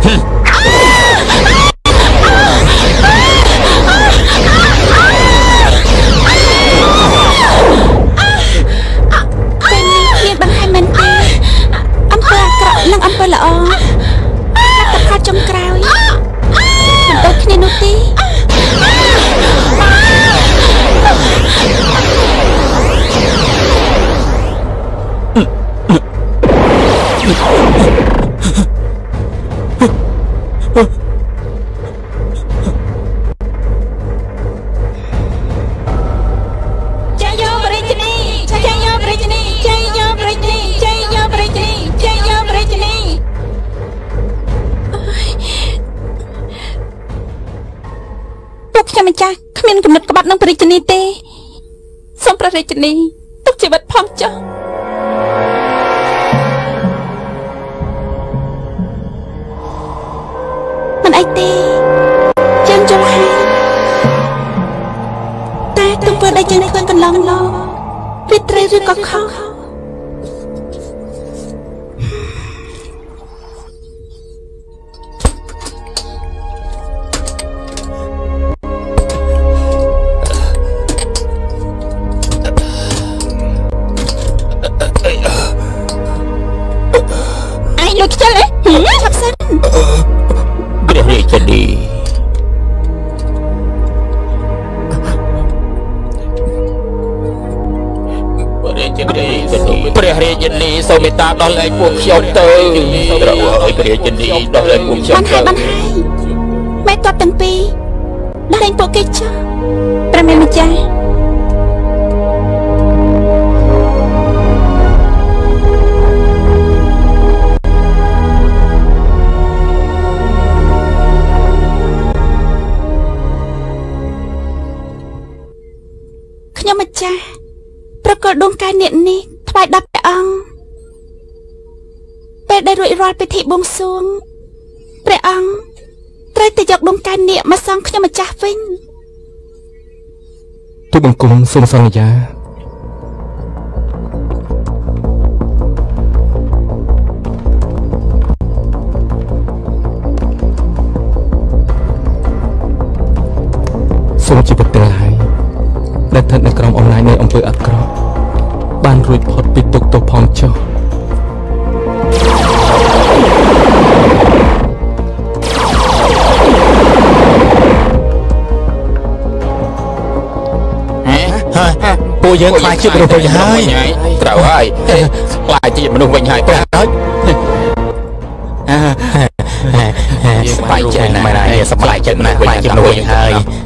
មានបង្ហាញមែនទេអំពើអាក្រក់និងអំពើល្អតែផលចុងក្រោយមិនដូចគ្នានោះទេខ្ញុំម្ចាស់គ្មានកំណត់ក្បត់នឹងព្រះរាជនីទេសូមព្រះរាជនីទុកជីវិតផងចុះមិនអីទេយើងយល់ហើយតែទង្វើដែលយើងធ្វើកន្លងមកវាត្រូវឬក៏ខុសលោកខ្ជិលឆាប់សិនព្រះរាជនីព្រះរាជនីសូមមេត្តាដល់លែងពួកខ្ញុំទៅត្រូវឲ្យព្រះរាជនីដល់លែងពួកខ្ញុំទៅបានហើយមេតបទាំងពីរដល់លែងពួកគេចុះព្រះមេម្ចាស់ខ្ញុំម្ចាស់ប្រកល់ដួងកាយនាគនេះថ្វាយដល់ព្រះអង្គពេលដែលរួចរាល់ពិធីបួងសួងព្រះអង្គត្រូវតែយកដួងកាយនាគមកសង់ខ្ញុំម្ចាស់វិញទូបង្គំសូមសន្យាសូមជីវិតទាំងឡាយដែលស្ថិតនៅក្រោមអំណាចនៃអំពើអាក្រក់បានរួចផុតពីទុក្ខទោសផងចុះពួកយើងខ្លាចជាមនុស្សវិញហើយត្រូវហើយខ្លាចជាមនុស្សវិញហើយព្រះហើយស្បាយចិត្តណាស់មែនហើយស្បាយចិត្តណាស់ខ្លាចជាមនុស្សវិញហើយ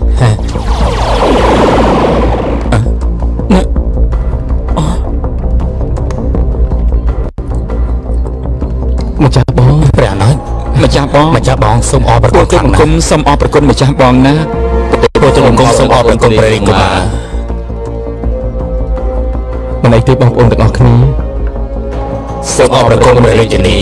ម្ចាស់បងព្រះអនុម្ចាស់បងសូមអរព្រគុណបង្គំសូមអរព្រគុណម្ចាស់បងណាពួកទូបង្គំសូមអរព្រគុណព្រះរាជកុមារមិនអីទេបងប្អូនទាំងអស់គ្នាសូមអរព្រគុណព្រះរាជនី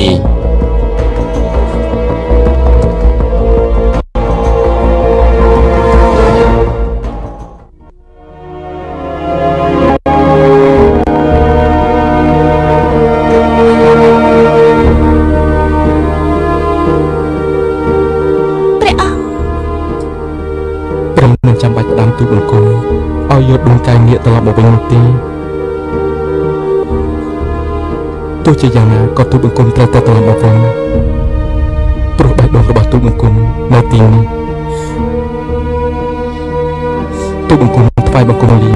ចាំបាច់ផ្ដាំទូបង្គំឲ្យយកដួងកាយនាគត្រឡប់មកវិញនោះទេទោះជាយ៉ាងណាក៏ទូបង្គំត្រូវតែត្រឡប់មកវិញព្រោះបេះដូងរបស់ទូបង្គំនៅទីនេះទូបង្គំថ្វាយបង្គំលា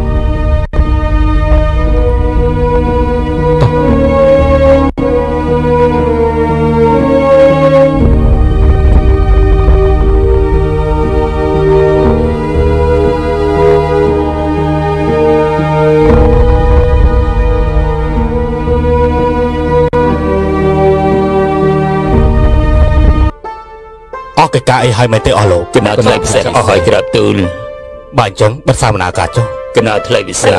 កិច្ចការអីហើយមែនទេអស់លោកគណៈថ្លៃពិសេសអស់ហើយក្រាបទូលបាទអញ្ចឹងបិទសាមនាការចុះគណៈថ្លៃពិសេស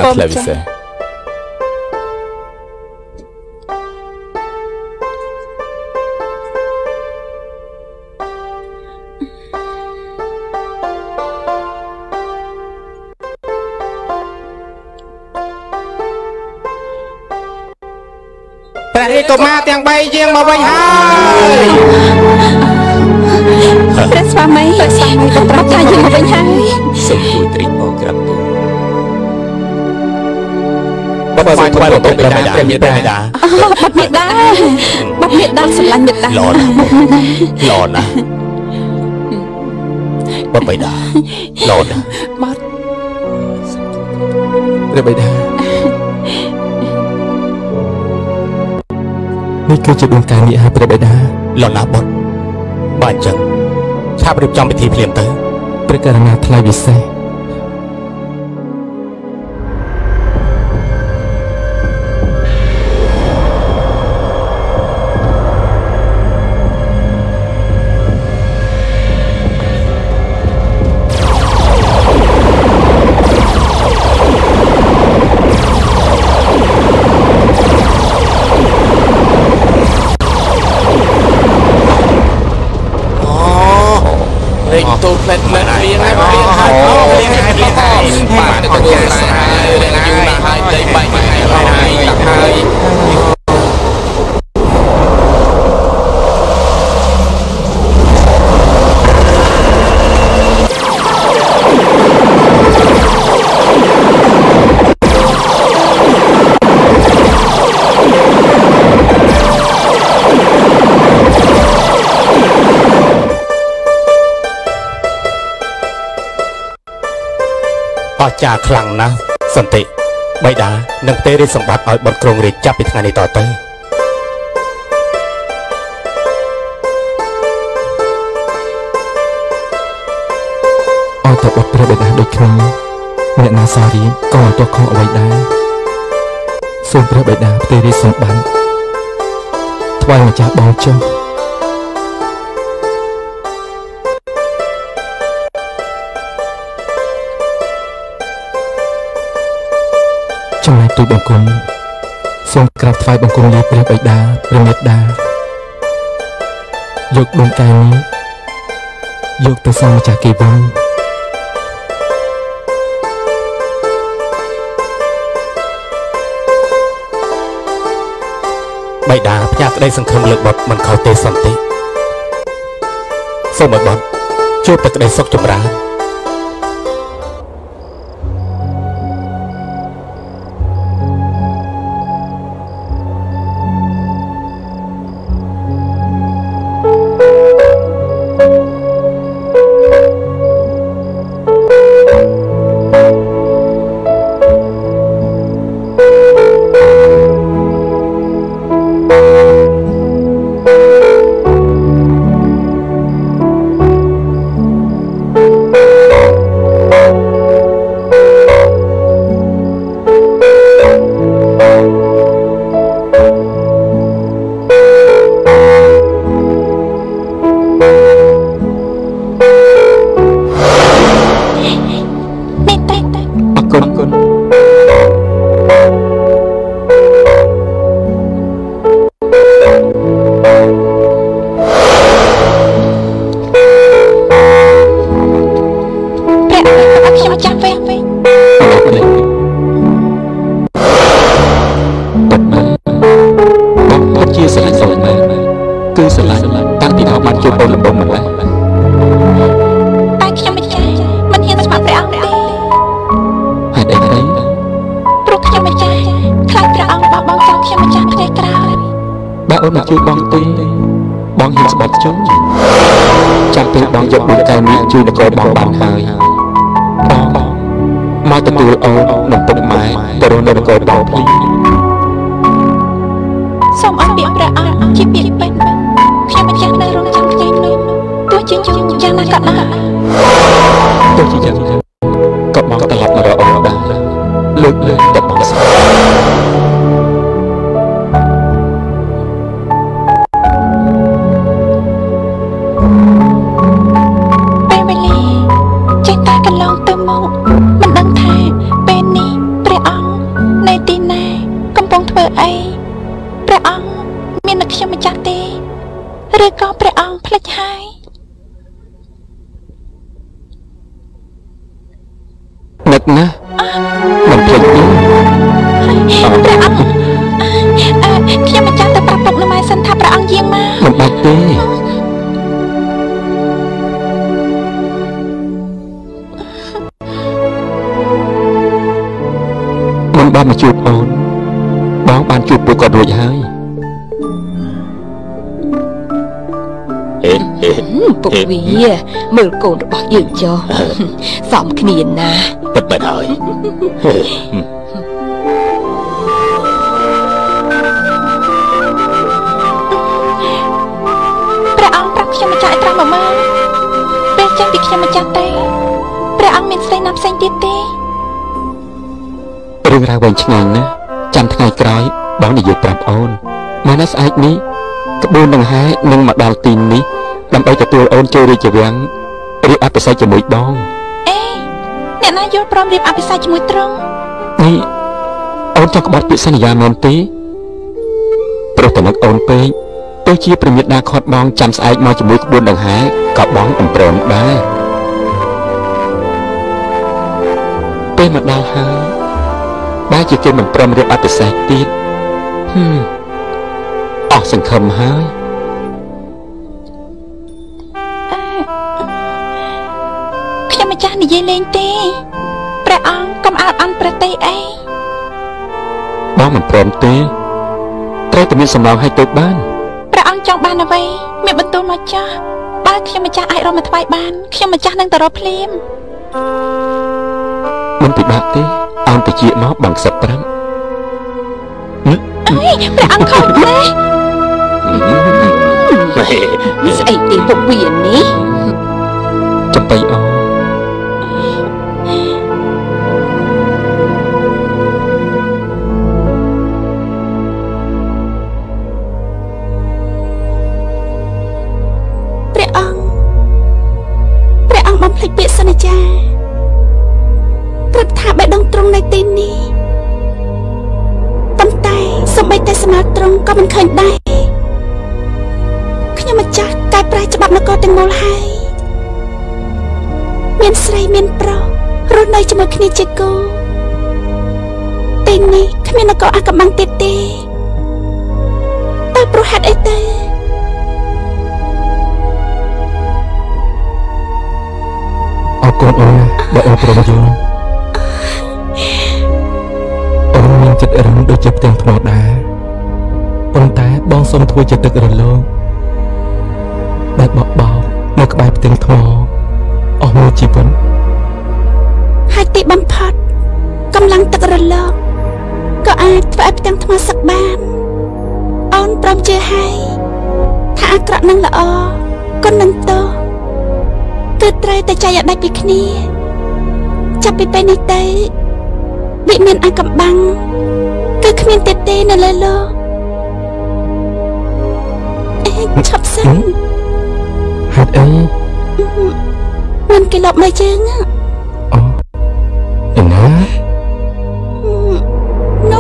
ព្រះរាកុមារទាំង3យាងមកវិញហើយព្រះស្វាមីព្រះស្វាមីក៏ប្រាប់ថាយាងមកវិញហើយសូមជួយត្រេកអរក្រាបទូលបាត់មកបាត់ទៅព្រះមេដាបាត់មេដាស្រឡាញ់មេដាល្អណាស់បាត់បៃតាល្អណាស់បាត់ព្រះបិតានេះគឺជាដួងកាយនេះហើយព្រះបិតាល្អណាស់បុត្របើអញ្ចឹងឆាប់រៀបចំពិធីភ្លាមទៅព្រះករុណាថ្លៃវិសេសទូផ្លែផ្លែលៀងហើយលៀងហើយបាទទៅចាស់ស្រាយរឿងយូរណាស់ហើយដីបែកហើយតាក់ហើយអស្ចារ្យខ្លាំងណាស់សន្តិបៃតានឹងទេរាជសម្បត្តិឲ្យបុត្រគ្រងរាជចាប់ពីថ្ងៃនេះតទៅអត់ទៅបុត្រព្រះបិតាដូចគ្នាអ្នកណាសារីក៏អត់ទាស់ខុសអ្វីដែរសូមព្រះបិតាផ្ទេររាជសម្បត្តិថ្វាយម្ចាស់បងចុះចំណែកទូលបង្គំសូមក្រាបថ្វាយបង្គំលាព្រះបិតាព្រះមេត្តាយកដួងកាយនេះយកទៅសង់ម្ចាស់គេវិញបិតាផ្ញើក្តីសង្ឃឹមលើបុត្រមិនខុសទេសន្តិសូមឲ្យបុត្រជួបតែក្តីសុខចម្រើនជួយបងទេបងហ៊ានស្បត់ចុះចាំពេលបងយកដួងកាយនេះជួយនគរបងបានហើយបងមកទទួលអូននឹងពុកម៉ែទៅរស់នៅនគរបងភ្លីសូមអរពាក្យព្រះអង្គជាពាក្យពេញខ្ញុំមិនចាំនៅរងចាំថ្ងៃនោះទោះជាយ៉ាងណាក៏ដោយទោះជាយ៉ាងណាក៏បងត្រឡប់មករកអូនដែរលើកទៅបងស្គាល់ឬក៏ព្រះអង្គភ្លេចហើយនឹកណាមិនភ្លេចទេព្រះអង្គខ្ញុំមិនចាំទៅប្រាប់មកជួបអូនបងបានជួបពួកគាត់រួចហើយពុកវាមើលកូនរបស់យើងចុះសមគ្នាណាពិតមែនហើយព្រះអង្គប្រាប់ខ្ញុំម្ចាស់ឲ្យត្រង់10000ពេលចេញពីខ្ញុំម្ចាស់ទេព្រះអង្គមានស្រីណាផ្សេងទៀតទេរឿងរ៉ាវវែងឆ្ងាញ់ណាស់ចាំថ្ងៃក្រោយបងនិយាយប្រាប់អូនមកនៅស្អែកនេះក្បួនដង្ហែនឹងមកដល់ទីនេះដើម្បីទទួលអូនចូលរាជវាំងរៀបអភិសេកជាមួយបងអេអ្នកណាយល់ព្រមរៀបអភិសេកជាមួយទ្រង់នេះអូនចង់ក្បត់ពាក្យសន្យាមែនទេព្រោះតែនឹកអូនពេកទោះជាព្រះមេដាខាត់បងចាំស្អែកមកជាមួយក្បួនដង្ហែក៏បងមិនព្រមដែរពេលមកដល់ហើយបែរជាគេមិនព្រមរៀបអភិសេកទៀតអស់សង្ឃឹមហើយខ្ញុំម្ចាស់និយាយលេងទេព្រះអង្គកុំអើតអន់ប្រទេសអីបងមិនព្រមទេត្រូវតែមានសំឡងឲ្យទៅបានព្រះអង្គចង់បានអ្វីមានបន្ទូលមកចាស់បើខ្ញុំម្ចាស់អាចរកមកថ្វាយបានខ្ញុំម្ចាស់នឹងទៅរកភ្លាមមិនពិបាកទេអោនទៅជាមកបងខ្សឹបប្រាប់អីព្រះអង្គខំទេស្អីទេពុកវានេះចំបៃអូព្រះអង្គបំភ្លេចពាក្យសន្យាព្រឹកថាបេះដូងទ្រង់នៅទីនេះប៉ុន្តែសូម្បីតែស្មាទ្រង់ក៏មិនឃើញដែរខ្ញុំម្ចាស់កែប្រែច្បាប់នគរទាំងមូលហើយមានស្រីមានប្រុសរស់នៅជាមួយគ្នាជាគូទីនេះគ្មាននគរអាកំបាំងទៀតទេតែព្រោះហេតុអីទៅអរគុណអូនដែលអូនព្រមយល់អូនមានចិត្តរឹងដូចជាផ្ទាំងថ្មដែរប៉ុន្តែបងសូមធ្វើជាទឹករលកដែលបបោកនៅក្បែរផ្ទាំងថ្មអស់មួយជីវិតហើយទីបំផុតកម្លាំងទឹករលកក៏អាចធ្វើឲ្យផ្ទាំងថ្មសឹកបានអូនព្រមជឿហើយថាអាក្រក់នឹងល្អគុណនឹងទោសគឺត្រូវតែចែកឲ្យដាច់ពីគ្នាចាប់ពីពេលនេះទៅវិមានអាកំបាំងគឺគ្មានទៀតទេនៅលើលោកឈប់សិនហេតុអីមិនគេលប់មើលជើងអូឯណាណូ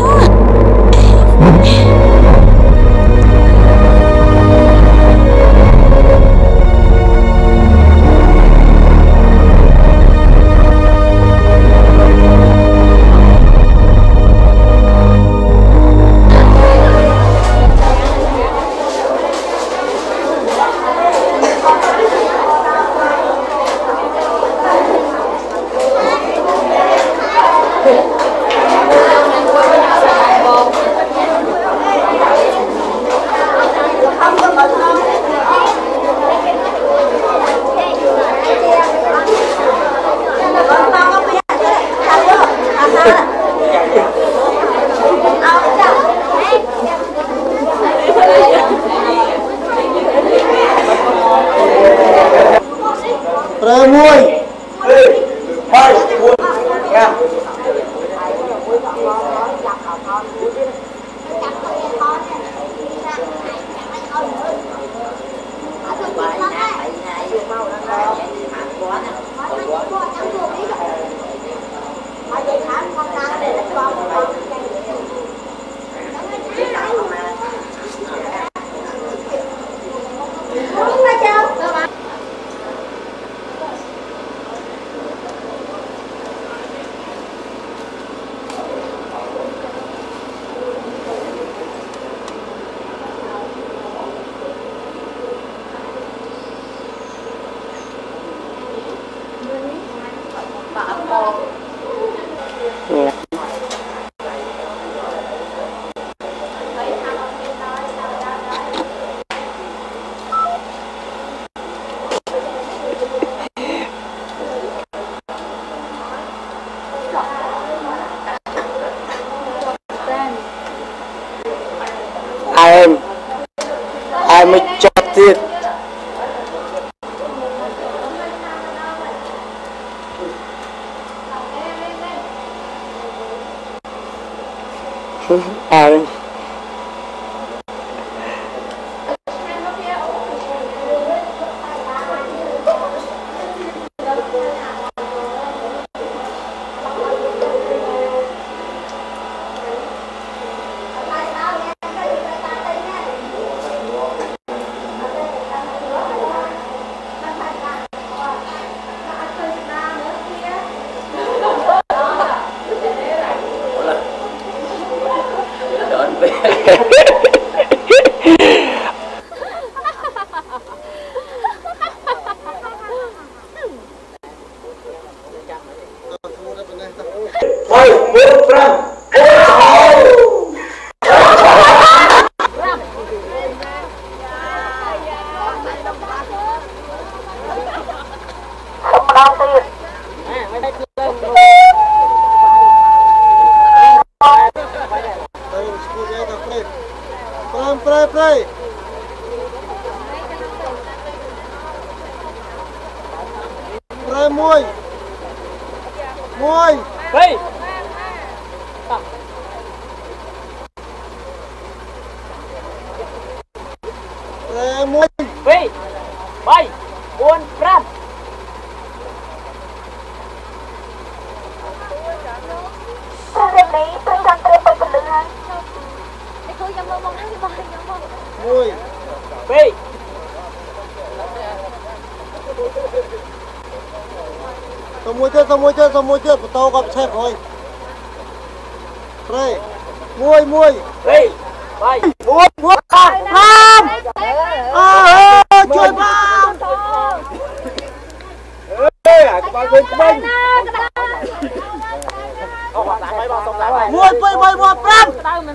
Tôi chưa của tôi gặp xe rồi. Đây, mui. Đây, bay. Mui, Nam. Chơi bóng. Ê, các bạn quên của mình. Mui, bay, Pram.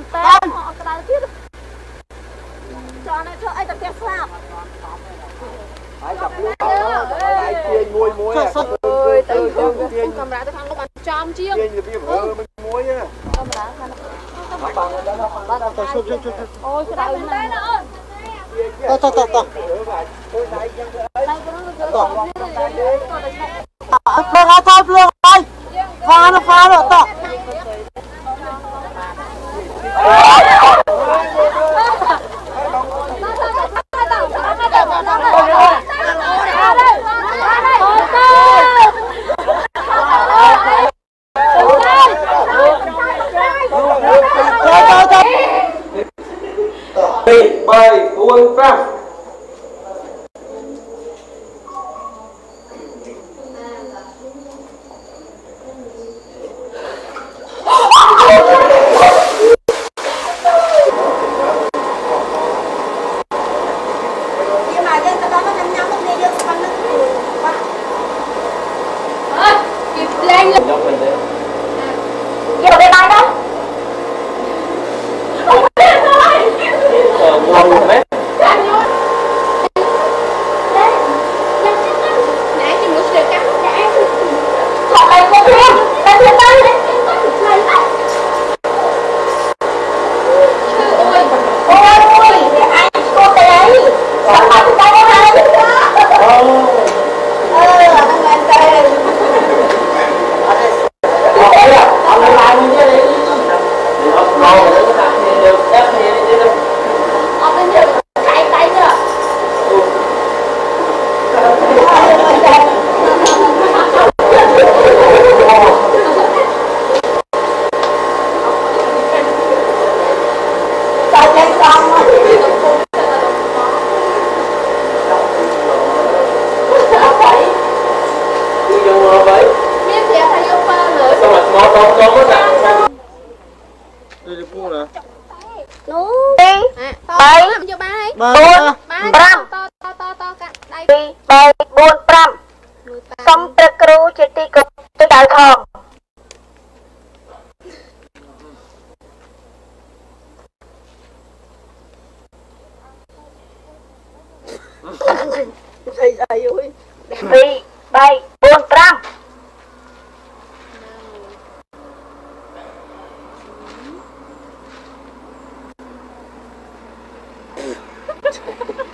Cho nó cho ai tập tiếp sao? Ai tập luôn. Ai chiên mui. Ơi, từ camera tôi thằng nó bắn chom chiêng. Chiêng thì bây giờ mình muối á. Ôi cái đầu này. To. Plương ơi. Phá nó to. Bay 4 5 5